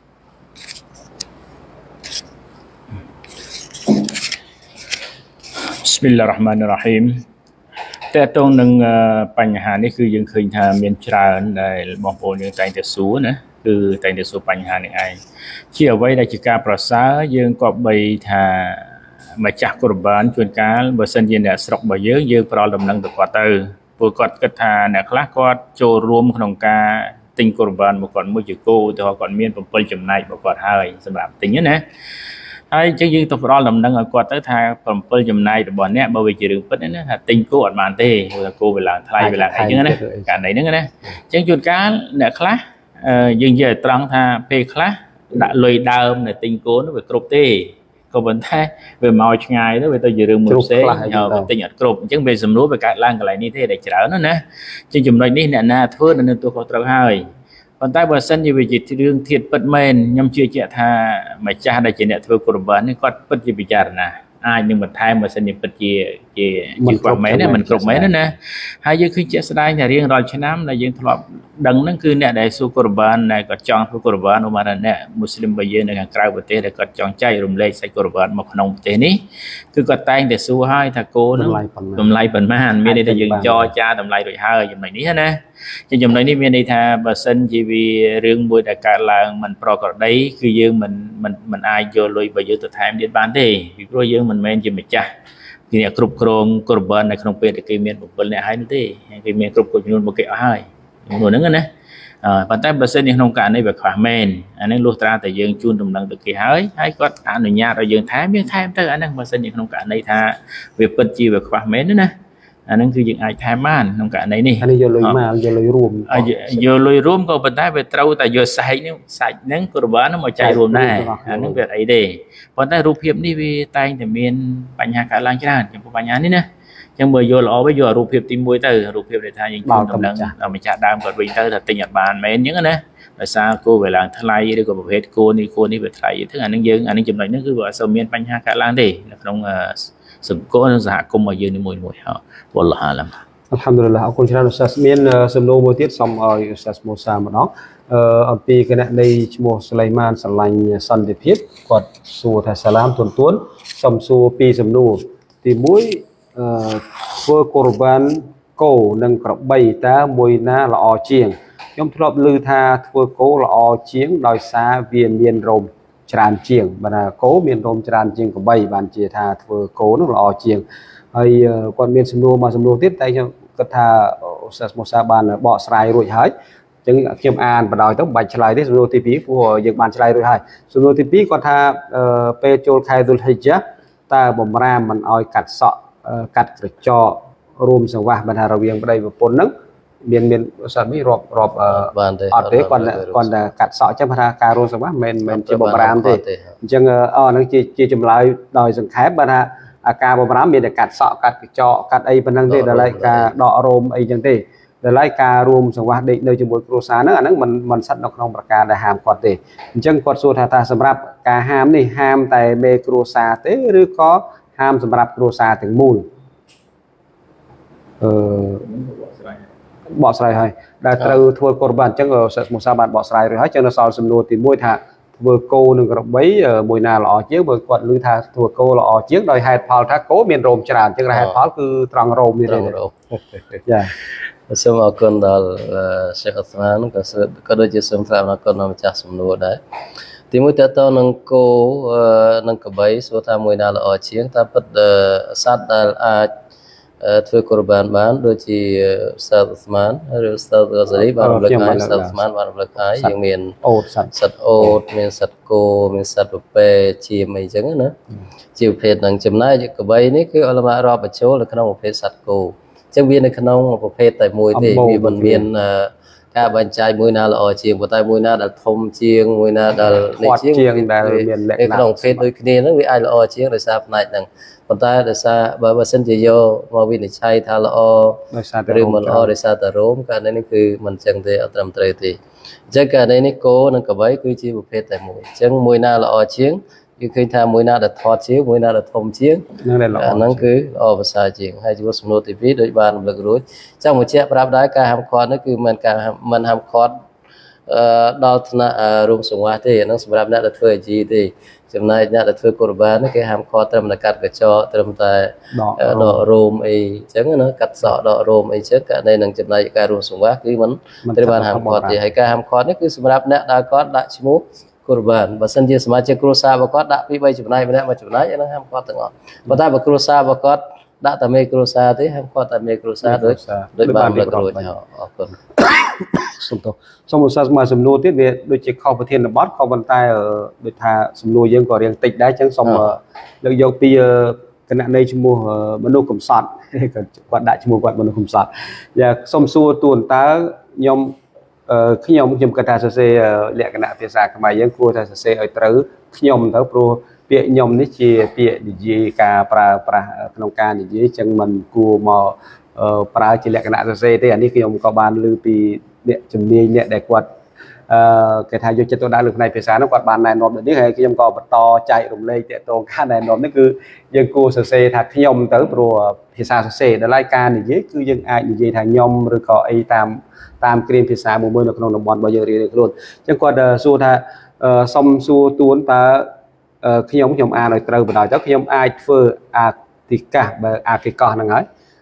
Bismillahirrahmanirrahim តើតើនឹងបញ្ហានេះគឺយើងឃើញថាមានច្រើនដែលបងប្អូនយើងតែងតែសួរណាគឺតែងតែសួរបញ្ហានេះឯងជាអ្វីដែលជាការប្រសើរយើងក៏បីថាម្ចាស់កុរបានជួនកាលបើសិនជាអ្នកស្រុករបស់យើងផ្ដល់ដំណឹងទៅគាត់ទៅពួកគាត់គិតថាអ្នកខ្លះគាត់ចូលរួមក្នុងការទិញកុរបានមកគាត់មួយជាគោទៅគាត់មាន7ចំណែករបស់គាត់ហើយសម្រាប់ទិញណាហើយអញ្ចឹងយើងទៅផ្ដល់ដំណឹងឲ្យគាត់ទៅថា7ចំណែករបស់អ្នកបើវាជារឿងពិតណាថាទិញគោអត់បានទេព្រោះគោវាឡើងថ្លៃវាឡើងអីចឹងណាករណីហ្នឹងណាអញ្ចឹងជួនកាលអ្នកខ្លះយើងនិយាយឲ្យត្រង់ថាពេលខ្លះដាក់លុយដើមនៅទិញគោនោះវាគ្រប់ទេក៏ប៉ុន្តែវាមកឆ្ងាយទៅវាទៅជារឿងមួយផ្សេងវាទិញអត់គ្រប់អញ្ចឹងវាសំណួរវាកើតឡើងកន្លែងនេះទេដែលច្រើនណាអញ្ចឹងចំណុចនេះអ្នកណាធ្វើនៅទោះខុសត្រូវហើយប៉ុន្តែបើសិនជាវាជារឿងធៀបពិតមែនខ្ញុំជឿជាក់ថាម្ចាស់ដែលជាអ្នកធ្វើកុរបាននេះគាត់ពិតជាពិចារណា ai nhưng mà thay mà sinh nhập chỉ quảng mấy này mình cục mấy nữa nè hai giới khi chết sai nhà riêng rồi cho nám là dân thọ đằng nó cứ nè đại số korban này có chọn số korban mà nè Muslim bây giờ này cài bờ tê để có chọn chay rùm lê sai korban một nông tê ní cứ có tay để số hai thà cô nó tầm lai phần man miền đây là dân cho cha tầm lai rồi hai dùm này ní nè cho dùm này ní miền đây thà bà sinh chỉ vì riêng buổi đại cả là mình pro ở đấy cứ dương mình ai vô lui bây giờ từ tham đến bán thế vì rồi dương mình men chỉ mình cha thì group krong korban này không biết cái miền một bên này hay nữa thế cái miền group của chúng một cái hai một nữa nè bàn tay bờ sen như nông cạn này về khỏa men anh ấy lột ra tại dương chun đồng đằng được cái hay có anh ở nhà rồi dương thái miếng thái tới anh ấy bờ sen như nông cạn này tha việc phân chia về khỏa men nữa nè anh ấyคือยังไงthái man nông cạn này nè anh ấy vô lôi rùm vô lôi rùm có bàn tay về trâu tại vô sạch nắng korban nó mà chạy rùm này anh ấy về ấy để bàn tay rùm hiệp đi về tay thì miền bánh hà cả lang chán chẳng có bánh hà nữa nhưng mà vô lọ bây giờ rụp hiệp tìm môi từ rụp hiệp để thay những chuyện đồng đẳng ở mình chả đam còn bình tới là tình Nhật Bản mấy những cái này là sao cô về làng Thái Lai đi còn một hết cô đi về Thái thức anh ấy chụp lại nó cứ gọi sầu miên bánh ha cả lang đi là không sừng cố nó giả cùng mà dương đi mùi họ wallah alam Alhamdulillah akuច្រើនឧស្សាហ៍មានសំណួរមួយទៀតសូមឲ្យឧស្សាហ៍មូសាម្ដងអំពីគណៈនៃឈ្មោះស្លៃម៉ានស្រឡាញ់សន្តិភាពគាត់សួរថាសាឡាមទួនសូមសួរពីសំណួរទី1ធ្វើកូរបានគោនិងក្របីតើមួយណាល្អជាងខ្ញុំធ្លាប់ឮថាធ្វើគោល្អជាងដោយសារវាមានរោមច្រើនជាងបើថាគោមានរោមច្រើនជាងក្របីបានជាថាធ្វើគោនោះល្អជាងហើយគាត់មានសំណួរមកសំណួរទៀតតែខ្ញុំគិតថាឧស្សាហ៍មូសាបានបកស្រាយរួចហើយអញ្ចឹងខ្ញុំអានបដ ாய் ទៅមិនបាច់ឆ្លើយទេសំណួរទី2ព្រោះយើងបានឆ្លើយរួចហើយសំណួរទី2គាត់ថាពេលចូលខែឌុលហ៊ីជ្ជះតើបំរាមមិនឲ្យកាត់សក់កាត់ក្រចករួមសង្វាស់បើថារវាងប្តីប្រពន្ធហ្នឹងមានឧស្សាហ៍នេះរាប់បានទេអត់ទេគាត់តែកាត់សក់អញ្ចឹងថាការរួមសង្វាស់មិនជាបំរាមទេអញ្ចឹងហ្នឹងជាចម្លើយដោយសង្ខេបបើថាអាការបំរាមមានតែកាត់សក់កាត់កញ្ចក់កាត់អីប៉ុណ្ណឹងទេដល់ហើយការដករោមអីចឹងទេដល់ហើយការរួមសង្វាស់ដេកនៅជាមួយគ្រួសារហ្នឹងអាហ្នឹងមិនស្ថិតនៅក្នុងប្រការដែលហាមគាត់ទេអញ្ចឹងគាត់សួរថាសម្រាប់ការហាមនេះហាមតែមេគ្រួសារទេឬក៏ហាមសម្រាប់គ្រួសារទាំងមូលបកស្រាយហើយដែលត្រូវធ្វើកូរបានអញ្ចឹងសិស្សមូសាបានបកស្រាយរួចហើយចឹងនៅសល់សំណួរទី1ថាធ្វើគោនិងក្របីមួយណាល្អជាងបើគាត់ឮថាធ្វើគោល្អជាងដោយហេតុផលថាគោមានរោមច្រើនអញ្ចឹងហេតុផលគឺត្រង់រោមនេះទេចាសូមអរគុណដល់សេះអស្មានក៏ដូចជាសូមថ្លែងអរគុណដល់ម្ចាស់សំណួរដែរទីមួយតើតើនឹងគោនិងក្របីសួរថាមួយណាល្អជាងតាមពិតសត្វដែលអាចធ្វើកូរបានដូចជាសត្វស្មានឬសត្វរ៉ាហ្សាលីបានរំលឹកហើយសត្វស្មានបានរំលឹកហើយយើងមានអូតសត្វអូតមានសត្វគោមានសត្វពពែជាអីចឹងណាជាប្រភេទហ្នឹងចំណែកក្របីនេះគឺអលមារាប់បញ្ចូលនៅក្នុងប្រភេទសត្វគោអញ្ចឹងវានៅក្នុងប្រភេទតែមួយទេវាមិនមានការបែងចែកមួយណាល្អជាងប៉ុន្តែមួយណាដែលធំជាងមួយណាដែលនេះជាងដែលមានលក្ខណៈក្នុងប្រភេទដូចគ្នាហ្នឹងវាអាចល្អជាងដោយសារផ្នែកហ្នឹងប៉ុន្តែដោយសារបើសិនជាយកមកវិនិច្ឆ័យថាល្អឬមិនល្អដោយសារតែរោមករណីនេះគឺមិនចឹងទេអត់ត្រឹមត្រូវទេអញ្ចឹងករណីនេះគោនិងក្របីគឺជាប្រភេទតែមួយអញ្ចឹងមួយណាល្អជាងគឺឃើញថាមួយណាដែលថតជាងមួយណាដែលធំជាងហ្នឹងគឺល្អប្រសើរជាងហើយចំពោះសំណួរទី2ដូចបានរំលឹករួចចង់បញ្ជាក់ប្រាប់ដែរការហាមឃាត់នេះគឺមិនការមិនហាមឃាត់ដល់ថ្នាក់រួមសង្វាស់ទេហ្នឹងសម្រាប់អ្នកដែលធ្វើអាជីទេចំណែកអ្នកដែលធ្វើកូរបាននេះគេហាមឃាត់ត្រឹមតែកាត់កញ្ចក់ត្រឹមតែដករោមអីអញ្ចឹងណាកាត់សក់ដករោមអីអញ្ចឹងករណីនឹងចំណែកការរួមសង្វាស់គឺមិនត្រូវបានហាមឃាត់ទេហើយការហាមឃាត់នេះគឺសម្រាប់អ្នកដែលគាត់ដាក់ឈ្មោះកូរបានបើសិនជាសមាជិកគ្រួសាររបស់គាត់ដាក់ពី3ចំណែកម្នាក់មួយចំណែកអាហ្នឹងហាមឃាត់ទាំងអស់ប៉ុន្តែបើគ្រួសាររបស់គាត់ដាក់តែមេគ្រួសារទេហាមឃាត់តែមេគ្រួសារដូចបានលើករួចអរគុណសូមឧស្សាហ៍មកសំណួរទៀតវាដូចជាខុសប្រធានបទក៏ប៉ុន្តែដូចថាសំណួរយើងក៏រៀងតិចដែរអញ្ចឹងសូមលើកយកពីគណៈនៃឈ្មោះមនុស្សកំសត់គាត់ដាក់ឈ្មោះគាត់មនុស្សកំសត់យ៉ាសូមសួរទួនតើខ្ញុំគិតថាសរសេរលក្ខណៈភាសាខ្មែរយើងគួរតែសរសេរឲ្យត្រូវខ្ញុំទៅព្រោះពាក្យខ្ញុំនេះជាពាក្យនិយាយការប្រើប្រាស់ក្នុងការនិយាយអញ្ចឹងមិនគួរមកប្រើជាលក្ខណៈសរសេរទេអានេះខ្ញុំក៏បានឮពីអ្នកជំនាញអ្នកដែលគាត់ cái thay vô chất tôi đã được này phía sáng nó còn bàn này nộp được biết hay khi em có to chạy rụng lên chạy tổ cá này nộp nó cứ dân cô sơ xe thật khi nhom tới rồi phía xa sơ xe đã lai ca này dễ cứ dân ai như vậy thằng nhom rồi có ai tam kìm phía xa một bên là con đồng bọn bao giờ đi được luôn chẳng qua xua tha xong xua tuôn ta khi nhom a rồi từ vào đó khi nhom ai phơ thì cả cái con năng ấy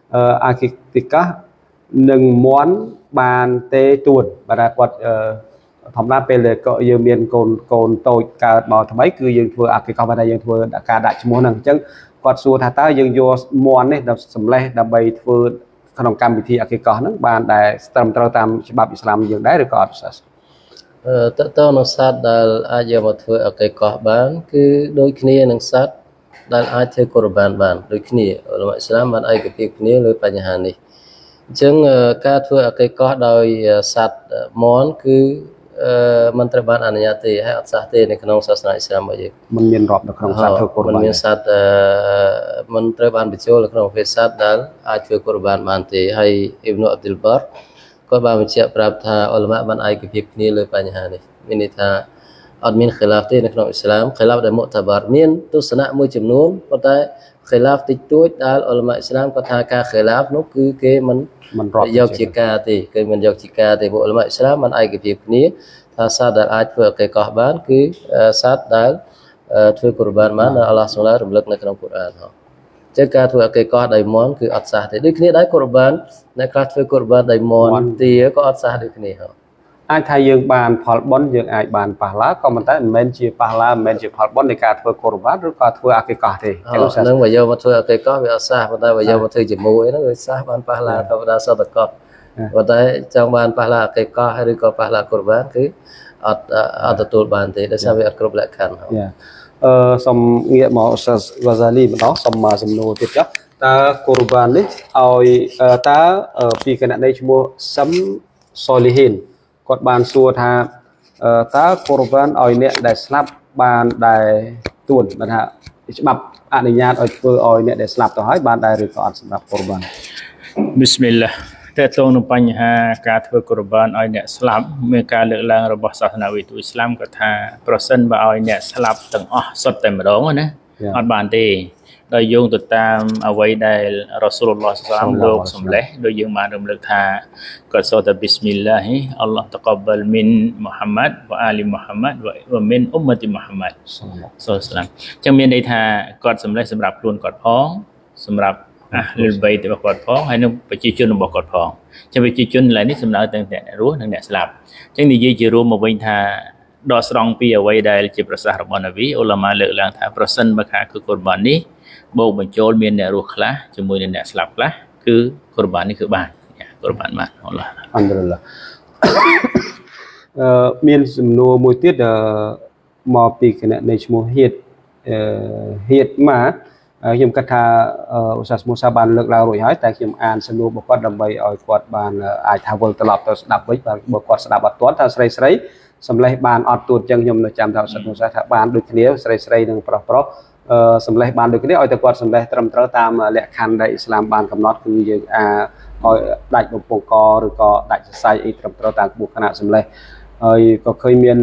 thì cả nâng món bàn tê tuôn và đã quật thầm ra vềเลยก็ยังមានកូនតូចកើតមកថ្មីគឺយើងធ្វើអាកិកោបានយើងធ្វើការដាក់ឈ្មោះហ្នឹងអញ្ចឹងគាត់សួរថាតើយើងយកមន់នេះដល់សម្លេះដើម្បីធ្វើក្នុងកម្មវិធីអាកិកោហ្នឹងបានដែលត្រឹមត្រូវតាមច្បាប់អ៊ីស្លាមយើងដែរឬក៏អត់សិស្សតើតើនឹងសត្វដែលអាចយកមកធ្វើអាកិកោបានគឺដូចគ្នានឹងសត្វដែលអាចធ្វើកុរបានដូចគ្នាអ៊ុលម៉ាអ៊ីស្លាមបានឯកភាពគ្នាលើបញ្ហានេះអញ្ចឹងការធ្វើអាកិកោដោយសត្វមន់គឺមិនត្រូវបានអនុញ្ញាតទេហើយអត់សះទេនៅក្នុងសាសនាអ៊ីស្លាមរបស់យើងមិនមានរាប់នៅក្នុងសត្វធ្វើកុរបានមិនមានសត្វមិនត្រូវបានបញ្ចូលនៅក្នុងប្រភេទសត្វដែលអាចធ្វើកុរបានបានទេហើយអ៊ីបនុអាប់ឌុលបារក៏បានបញ្ជាក់ប្រាប់ថាអ៊ុលម៉ាបានឯកភាពគ្នាលើបញ្ហានេះមានន័យថាអត់មានខិលាហ្វទេនៅក្នុងអ៊ីស្លាមខិលាហ្វដែលមុតបារមានទស្សនៈមួយចំនួនប៉ុន្តែខិលាហ្វតិចតួចដែលអ៊ុលម៉ាអ៊ីស្លាមគាត់ថាការខិលាហ្វនោះគឺគេមិនយកជាការទេគេមិនយកជាការទេពួកអ៊ុលម៉ាអ៊ីស្លាមបានឯកភាពគ្នាថាសត្វដែលអាចធ្វើអាកិកោបានគឺសត្វដែលធ្វើកុរបានបានដែលអល់ឡោះសុបហានរំលឹកនៅក្នុងកូរ៉ានហ៎ចឹងការធ្វើអាកិកោដោយមន់គឺអត់សះទេដូចគ្នាដែរកុរបានអ្នកខ្លះធ្វើកុរបានដោយមន់ទាក៏អត់សះដូចគ្នាហ៎អាចថាយើងបានផលបុណ្យយើងអាចបានប៉ះឡាក៏ប៉ុន្តែមិនមែនជាប៉ះឡាមិនមែនជាផលបុណ្យនៃការធ្វើកុរបានឬក៏ធ្វើអាកិកោទេចឹងហ្នឹងបើយកមកធ្វើអាកិកោវាអត់សះប៉ុន្តែបើយកមកធ្វើជាមួយហ្នឹងវាសះបានប៉ះឡាធម្មតាសតកោប៉ុន្តែចង់បានប៉ះឡាអាកិកោឬក៏ប៉ះឡាកុរបានគឺអត់ទទួលបានទេដោយសារវាអត់គ្រប់លក្ខខណ្ឌសូមងាកមកសាសវ៉ាហ្សាលីម្ដងសូមសំណួរទៀតចុះតើកុរបាននេះឲ្យតើពីគណៈនៃឈ្មោះសឹមសូលីហ៊ីនគាត់បានសួរថាតើកុរបានឲ្យអ្នកដែលស្លាប់បានដែលទួនបានថាច្បាប់អនុញ្ញាតឲ្យធ្វើឲ្យអ្នកដែលស្លាប់ទៅហើយបានដែរឬក៏អត់សម្រាប់កុរបានប៊ីស្មិលឡាតើតើក្នុងបញ្ហាការធ្វើកុរបានឲ្យអ្នកស្លាប់មានការលើកឡើងរបស់សាសនាវិទូអ៊ីស្លាមគាត់ថាប្រសិនបើឲ្យអ្នកស្លាប់ទាំងអស់សុទ្ធតែម្ដងណាអត់បានទេដោយយោងទៅតាមអ្វីដែលរ៉ាស៊ូលឡោះសល្លាមលោកសម្លេះដោយយើងបានរំលឹកថាគាត់សូមតែប៊ីស្មិលឡាហ៊ីអល់ឡោះតកបលមីនមូហាម៉ាត់វ៉ាអាលីមូហាម៉ាត់វ៉ាមីនអ៊ុមម៉ាទីមូហាម៉ាត់សល្លាឡាមចឹងមានន័យថាគាត់សម្លេះសម្រាប់ខ្លួនគាត់ផងសម្រាប់លិលបៃតរបស់គាត់ផងហើយនឹងប្រជាជនរបស់គាត់ផងចឹងប្រជាជនឡើយនេះសំដៅទាំងអ្នករស់និងអ្នកស្លាប់ចឹងនិយាយជារួមមកវិញថាដកស្រង់ពីអ្វីដែលជាប្រសាសន៍របស់នប៊ីអ៊ុលាម៉ាលើកឡើងថាប្រសិនបើខាគឺកុរបាននេះបូកបញ្ចូលមានអ្នករស់ខ្លះជាមួយនឹងអ្នកស្លាប់ខ្លះគឺកុរបាននេះគឺបានកុរបានបានអល់ឡោះអល់ហំឌុលឡាមានសំណួរមួយទៀតមកពីគណៈនៃឈ្មោះហៀតម៉ាខ្ញុំគិតថាឧស្សាហ៍មូសាបានលើកឡើងរួចហើយតែខ្ញុំអានសំណួររបស់គាត់ដើម្បីឲ្យគាត់បានអាចថាវិលត្រឡប់ទៅស្ដាប់វិញបើគាត់ស្ដាប់អត់ទាន់ថាស្រីសម្លេះបានអត់ទួតចឹងខ្ញុំនៅចាំថាឧស្សាហ៍មូសាថាបានដូចគ្នាស្រីនិងប្រុសសម្លេះបានដូចគ្នាឲ្យតែគាត់សម្លេះត្រឹមត្រូវតាមលក្ខខណ្ឌដែលអ៊ីស្លាមបានកំណត់គឺយើងឲ្យដាច់បំពង់កឬក៏ដាច់សរសៃអីត្រឹមត្រូវតាមក្បួនខ្នាតសម្លេះហើយក៏ឃើញមាន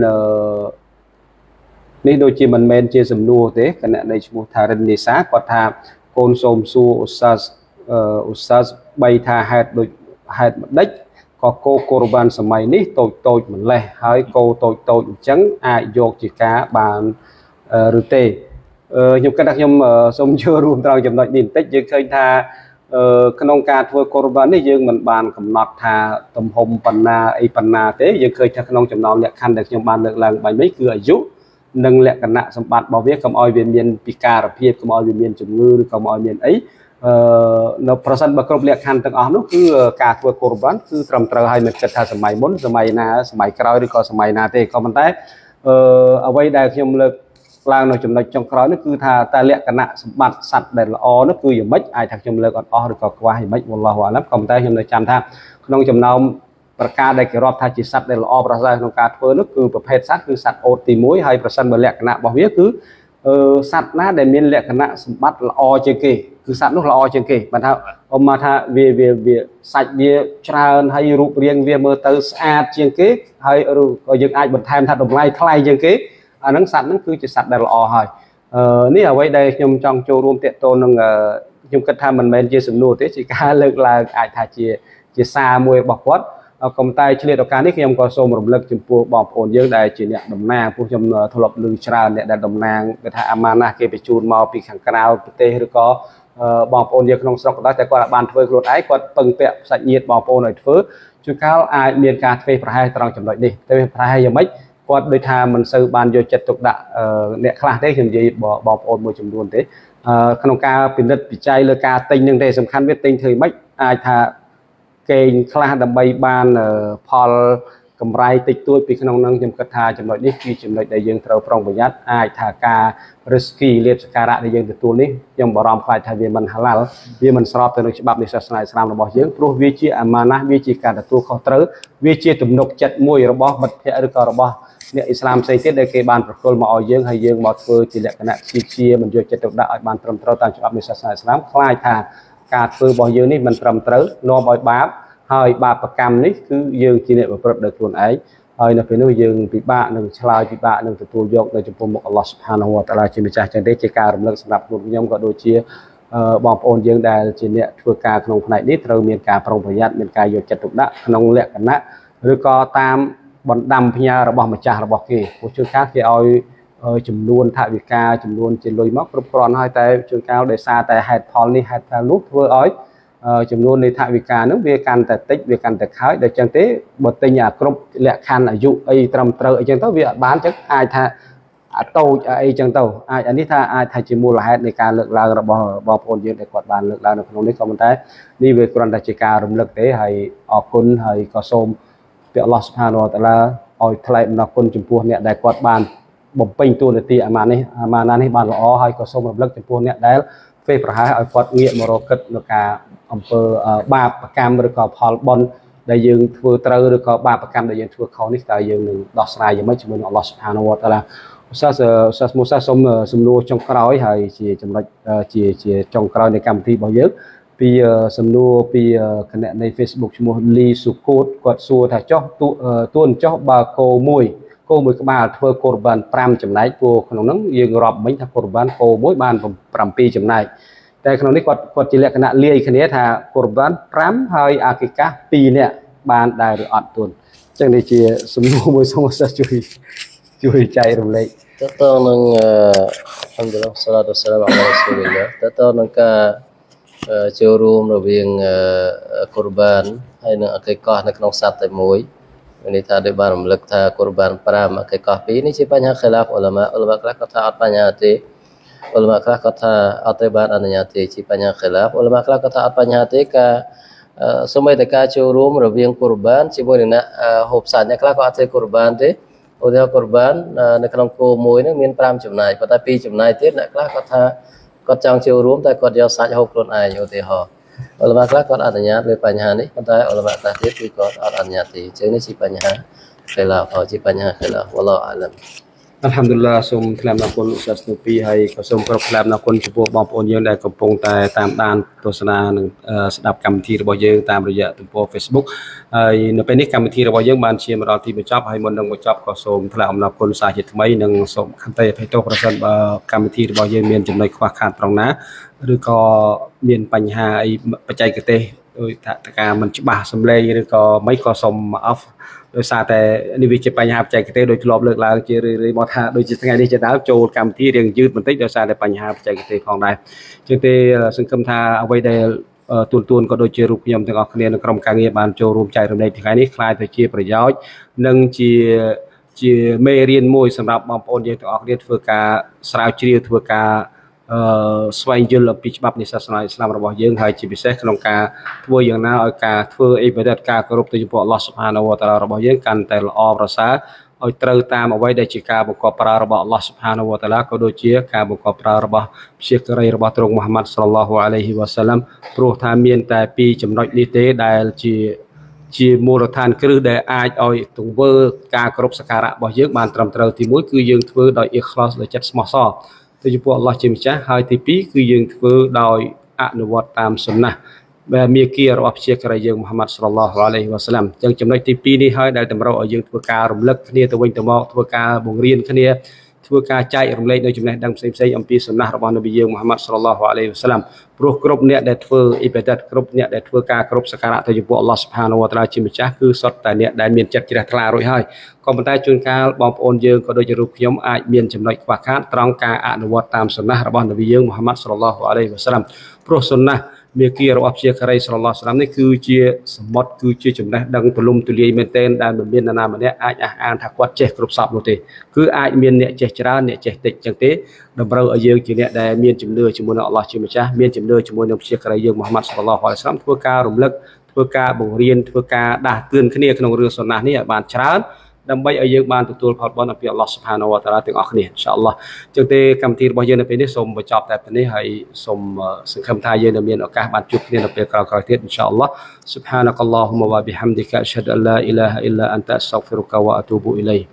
នេះដូចជាមិនមែនជាសំណួរទេគណៈនៃឈ្មោះថារិននីសាគាត់ថាកូនសូមសួរឧស្សាហ៍បីថាហេតុម្ដេចក៏គោកុរបានសម័យនេះតូចម្លេះហើយគោតូចអញ្ចឹងអាចយកជាការបានឬទេខ្ញុំគិតថាខ្ញុំសូមចូលរួមត្រង់ចំណុចនេះបន្តិចយើងឃើញថាក្នុងការធ្វើកុរបាននេះយើងមិនបានកំណត់ថាទំហំប៉ុណ្ណាទេយើងឃើញថាក្នុងចំណោមលក្ខខណ្ឌដែលខ្ញុំបានលើកឡើងបាញ់មិញគឺអាយុនិងលក្ខណៈសម្បត្តិរបស់វាកុំឲ្យវាមានពិការភាពកុំឲ្យវាមានជំងឺឬក៏មកឲ្យមានអីនៅប្រសិនបើគ្រប់លក្ខខណ្ឌទាំងអស់នោះគឺការធ្វើកុរបានគឺត្រឹមត្រូវហើយមិនគិតថាសម័យមុនសម័យណាសម័យក្រោយឬក៏សម័យណាទេក៏ប៉ុន្តែអ្វីដែលខ្ញុំលើកឡើងនៅចំណុចចុងក្រោយនោះគឺថាតែលក្ខណៈសម្បត្តិសត្វដែលល្អនោះគឺយ៉ាងម៉េចអាចថាខ្ញុំលើកអត់អស់ឬក៏ខ្វះយ៉ាងម៉េចវ៉ាឡោះអាឡាមក៏ប៉ុន្តែខ្ញុំនៅចាំថាក្នុងចំណោមប្រការដែលគេរាប់ថាជាសត្វដែលល្អប្រសើរក្នុងការធ្វើនោះគឺប្រភេទសត្វគឺសត្វអូតទី1ហើយប្រសិនបើលក្ខណៈរបស់វាគឺសត្វណាដែលមានលក្ខណៈសម្បត្តិល្អជាងគេគឺសត្វនោះល្អជាងគេបើថាអមថាវាសាច់វាច្រើនហើយរូបរាងវាមើលទៅស្អាតជាងគេហើយក៏យើងអាចបន្ថែមថាតម្លៃថ្លៃជាងគេអាហ្នឹងសត្វហ្នឹងគឺជាសត្វដែលល្អហើយនេះអ្វីដែលខ្ញុំចង់ចូលរួមទាក់ទងនឹងខ្ញុំគិតថាមិនមែនជាសំណួរទេជាការលើកឡើងអាចថាជាសារមួយរបស់គាត់កុំតែឆ្លៀតឱកាសនេះខ្ញុំក៏សូមរំលឹកចំពោះបងប្អូនយើងដែលជាអ្នកតំណាងពួកខ្ញុំធ្លាប់លើច្រើនអ្នកដែលតំណាងគេថាអាម៉ាណាស់គេបញ្ជូនមកពីខាងក្រៅប្រទេសឬក៏បងប្អូនយើងក្នុងស្រុកក៏ដោយតែគាត់បានធ្វើខ្លួនឯងគាត់ពឹងពាក់សាច់ញាតិបងប្អូនឲ្យធ្វើជួនកាលអាចមានការធ្វេសប្រហែសត្រង់ចំណុចនេះធ្វេសប្រហែសយ៉ាងម៉េចគាត់ដូចថាមិនសូវបានយកចិត្តទុកដាក់អ្នកខ្លះទេខ្ញុំនិយាយបងប្អូនមួយចំនួនទេក្នុងការពិនិត្យវិจัยលើការទិញនឹងទេសំខាន់វាទិញធ្វើម៉េចអាចថាកេងខ្លះដើម្បីបានផលកម្រៃតិចតួចពីក្នុងនឹងខ្ញុំគិតថាចំណុចនេះគឺចំណុចដែលយើងត្រូវប្រុងប្រយ័ត្នអាចថាការ risky លៀបសការៈដែលយើងទទួលនេះខ្ញុំបារម្ភខ្លាចថាវាមិនហាឡាល់វាមិនស្របទៅនឹងច្បាប់នៃសាសនាអ៊ីស្លាមរបស់យើងព្រោះវាជាអាម៉ាណាស់វាជាការទទួលខុសត្រូវវាជាទំនុកចិត្តមួយរបស់មិត្តភ័ក្តិឬក៏របស់អ្នកអ៊ីស្លាមផ្សេងទៀតដែលគេបានប្រគល់មកឲ្យយើងហើយយើងមកធ្វើជាលក្ខណៈជាមិនយកចិត្តទុកដាក់ឲ្យបានត្រឹមត្រូវតាមច្បាប់នៃសាសនាអ៊ីស្លាមខ្លាចថាការធ្វើរបស់យើងនេះមិនត្រឹមត្រូវនាំឲ្យបាបហើយបាបកម្មនេះគឺយើងជាអ្នកប្រព្រឹត្តដោយខ្លួនឯងហើយនៅពេលនោះយើងពិបាកនឹងឆ្លើយពិបាកនឹងទទួលយកនៅចំពោះមុខអល់ឡោះស៊ុបហានាហ៊ូវតាអាឡាជាម្ចាស់ចឹងទេជាការរំលឹកសម្រាប់ខ្លួនខ្ញុំក៏ដូចជាបងប្អូនយើងដែលជាអ្នកធ្វើការក្នុងផ្នែកនេះត្រូវមានការប្រុងប្រយ័ត្នមានការយកចិត្តទុកដាក់ក្នុងលក្ខណៈឬក៏តាមបណ្ដាំផ្ញើរបស់ម្ចាស់របស់គេព្រោះជួនកាលគេឲ្យចំនួនថវិកាចំនួនជាលុយមកគ្រប់គ្រាន់ហើយតែជួនកាលដោយសារតែហេតុផលនេះហេតុផលនោះធ្វើឲ្យចំនួននៃថវិកានោះវាកាន់តែតិចវាកាន់តែខើចដល់ចឹងទេបើទិញអាគ្រប់លក្ខខណ្ឌអាយុអីត្រឹមត្រូវអីចឹងទៅវាអត់បានចឹងអាចថាអាតូចអីចឹងទៅអាចអានេះថាអាចថាជាមូលហេតុនៃការលើកឡើងរបស់បងប្អូនយើងដែលគាត់បានលើកឡើងនៅក្នុងនេះក៏ប៉ុន្តែនេះវាគ្រាន់តែជាការរំលឹកទេហើយអរគុណហើយក៏សូមព្រះអល់ឡោះស៊ុបហានាហ៊ូវតាអាឡាឲ្យថ្លែងអំណរគុណចំពោះអ្នកដែលគាត់បានបំពេញតួនាទីអាម៉ាណានេះបានល្អហើយក៏សូមរំលឹកចំពោះអ្នកដែលផ្សេងប្រហែលឲ្យគាត់ងាកមករកគិតនៅការអំពើបាបកម្មឬក៏ផលបុណ្យដែលយើងធ្វើត្រូវឬក៏បាបកម្មដែលយើងធ្វើខុសនេះតើយើងនឹងដោះស្រាយយ៉ាងម៉េចជាមួយនឹងអល់ឡោះស៊ុបហានាហ៊ូវតាអាឡាឧស្សាហ៍មូសាសូមសំណួរចុងក្រោយហើយជាចំណុចជាចុងក្រោយនៃកម្មវិធីរបស់យើងពីសំណួរពីគណនី Facebook ឈ្មោះលីស៊ូកូតគាត់សួរថាចុះទួនចុះបើគោមួយក្បាលធ្វើកូរ៉បាន5ចំណែកព្រោះក្នុងហ្នឹងយើងរាប់មិញថាកូរ៉បានគោមួយបាន7ចំណែកតែក្នុងនេះគាត់ជាលក្ខណៈលាយគ្នាថាកូរ៉បាន5ហើយអាគីកា2នាក់បានដែរឬអត់ទួនអញ្ចឹងនេះជាសំណួរមួយសូមសិស្សជួយចែករំលែកតើតើនឹងអល់ហាំឌុលឡាសាឡាតុវសាឡាមអាឡារ៉ាស៊ូលីឡាតើនឹងការចូលរួមរវាងកូរ៉បានហើយនឹងអាគីកានៅក្នុងសត្វតែមួយនេះថាដោយបានរំលឹកថាកូរ៉បាន5អាគីកា2នេះជាបញ្ហាខិលាហ្វអ៊ុលាម៉ាខ្លះគាត់ថាអត់បញ្ហាទេអ៊ុលាម៉ាខ្លះគាត់ថាអត់ទេបានអនុញ្ញាតទេជាបញ្ហាខិលាហ្វអ៊ុលាម៉ាខ្លះគាត់ថាអត់បញ្ហាទេការសូម្បីតែការចូលរួមរវាងកូរ៉បានជាមួយនឹងអ្នកហូបសាច់អ្នកខ្លះក៏អត់ទេកូរ៉បានទេឧទាហរណ៍កូរ៉បាននៅក្នុងគោមួយហ្នឹងមាន5ចំណែកប៉ុន្តែ2ចំណែកទៀតអ្នកខ្លះគាត់ថាគាត់ចង់ចូលរួមតែគាត់យកសាច់ហូបខ្លួនឯងឧទាហរណ៍អ៊ុលាម៉ាខ្លះគាត់អនុញ្ញាតលើបញ្ហានេះប៉ុន្តែអ៊ុលាម៉ាខ្លះទៀតគឺគាត់អត់អនុញ្ញាតទេអញ្ចឹងនេះជាបញ្ហាខិលាហ្វជាបញ្ហាខិលាហ្វវ៉ាឡោះអាឡាំអល់ហាំឌុលឡាសូមថ្លែងអំណរគុណឧស្សាហ៍ស្នូពីហើយក៏សូមគោរពថ្លែងអំណរគុណចំពោះបងប្អូនយើងដែលកំពុងតែតាមដានទស្សនានិងស្ដាប់កម្មវិធីរបស់យើងតាមរយៈទំព័រ Facebook ហើយនៅពេលនេះកម្មវិធីរបស់យើងបានឈានមកដល់ទីបញ្ចប់ហើយមុននឹងបញ្ចប់ក៏សូមថ្លែងអំណរគុណសាជាថ្មីនិងសូមខន្តីអភ័យទោសប្រសិនបើកម្មវិធីរបស់យើងមានចំណុចខ្វះខាតត្រង់ណាឬក៏មានបញ្ហាអីបច្ចេកទេសដោយថាការមិនច្បាស់សម្លេងឬក៏មិនក៏សូម off ដោយសារតែនេះវាជាបញ្ហាបច្ចេកទេសដោយធ្លាប់លើកឡើងជារឿយៗមកថាដូចជាថ្ងៃនេះជាដើមចូលកម្មវិធីរៀងយឺតបន្តិចដោយសារតែបញ្ហាបច្ចេកទេសផងដែរជាងទេសង្ឃឹមថាអ្វីដែលទួនក៏ដូចជារូបខ្ញុំទាំងអស់គ្នានៅក្រុមការងារបានចូលរួមចែករំលែកថ្ងៃនេះខ្លាយទៅជាប្រយោជន៍និងជាមេរៀនមួយសម្រាប់បងប្អូនយើងទាំងអស់គ្នាធ្វើការស្រាវជ្រាវធ្វើការស្វែងយល់អំពីច្បាប់នៃសាសនាអ៊ីស្លាមរបស់យើងហើយជាពិសេសក្នុងការធ្វើយ៉ាងណាឲ្យការធ្វើអ៊ីបាដាតការគោរពទៅចំពោះអល់ឡោះស៊ុបហានាហ៊ូវតាអាឡារបស់យើងកាន់តែល្អប្រសើរឲ្យត្រូវតាមអ្វីដែលជាការបង្គាប់ប្រើរបស់អល់ឡោះស៊ុបហានាហ៊ូវតាអាឡាក៏ដូចជាការបង្គាប់ប្រើរបស់ព្យាការីរបស់ទ្រង់មូហាម៉ាត់សល្លឡោះអាឡៃហ៊ីវ៉ាសាឡាំព្រោះថាមានតែពីរចំណុចនេះទេដែលជាមូលដ្ឋានគ្រឹះដែលអាចឲ្យទង្វើការគោរពសក្ការៈរបស់យើងបានត្រឹមត្រូវទី1គឺយើងធ្វើដោយអ៊ីខ្លាសដោយចិត្តស្មោះសរទៅចំពោះអល់ឡោះជាម្ចាស់ហើយទី2គឺយើងធ្វើដោយអនុវត្តតាមសុណាមាគ៌ារបស់ព្យាការីយើងមូហាម៉ាត់សល្លឡោះអាឡៃហ៊ីវ៉ាសឡាមអញ្ចឹងចំណុចទី2នេះហើយដែលតម្រូវឲ្យយើងធ្វើការរំលឹកគ្នាទៅវិញទៅមកធ្វើការបង្រៀនគ្នាធ្វើការចែករំលែកនៅចំណេះដឹងផ្សេងៗអំពីសុណារបស់នប៊ីយើងមូហាម៉ាត់សល្លឡោះអាឡៃហ៊ីវ៉ាសឡាមព្រោះគ្រប់អ្នកដែលធ្វើអ៊ីបាដាតគ្រប់អ្នកដែលធ្វើការគ្រប់សក្ការៈទៅចំពោះអល់ឡោះស៊ុបហានូវតាអាឡាជាម្ចាស់គឺសុទ្ធតែអ្នកដែលមានចិត្តជ្រះថ្លារួចហើយក៏ប៉ុន្តែជួនកាលបងប្អូនយើងក៏ដូចជារូបខ្ញុំអាចមានចំណុចខ្វះខាតត្រង់ការអនុវត្តតាមសុណារបស់នប៊ីយើងមូហាម៉ាត់សល្លឡោះអាឡៃហ៊ីវ៉ាសឡាមព្រោះសុណាមាគ៌ារបស់ព្យាការីសល្លឡោះអាឡៃហ៊ីវ៉ាសឡាមនេះគឺជាសមុទ្រគឺជាចំណេះដឹងទូលំទូលាយមែនទែនដែលមិនមាននរណាម្នាក់អាចអះអាងថាគាត់ចេះគ្រប់សពនោះទេគឺអាចមានអ្នកចេះច្រើនអ្នកចេះតិចចឹងទេតម្រូវឲ្យយើងជាអ្នកដែលមានជំនឿជាមួយនឹងអល់ឡោះជាម្ចាស់មានជំនឿជាមួយនឹងព្យាការីយើងមូហាម៉ាត់សល្លឡោះអាឡៃហ៊ីវ៉ាសឡាមធ្វើការរំលឹកធ្វើការបង្រៀនធ្វើការដាស់តឿនគ្នាក្នុងរឿងសុណានេះឲ្យបានច្រើនដើម្បីឲ្យយើងបានទទួលផលបុណ្យអំពីអល់ឡោះស៊ុបហានូវតាអាឡាទាំងអស់គ្នាអ៊ីនសាអល់ឡោះចឹងទេកម្មវិធីរបស់យើងនៅពេលនេះសូមបញ្ចប់តែប៉ុណ្នេះហើយសូមសង្ឃឹមថាយើងនឹងមានឱកាសបានជួបគ្នានៅពេលក្រោយៗទៀតអ៊ីនសាអល់ឡោះស៊ុបហានកអល់ឡោហ៊ុមវ៉ាបិហាំឌិកអស្ហហឌុអឡ៉ាអ៊ីឡាហអ៊ីឡាអន្តាអស្តហ្វិរុកវ៉ាអទូប៊ូអ៊ីឡៃ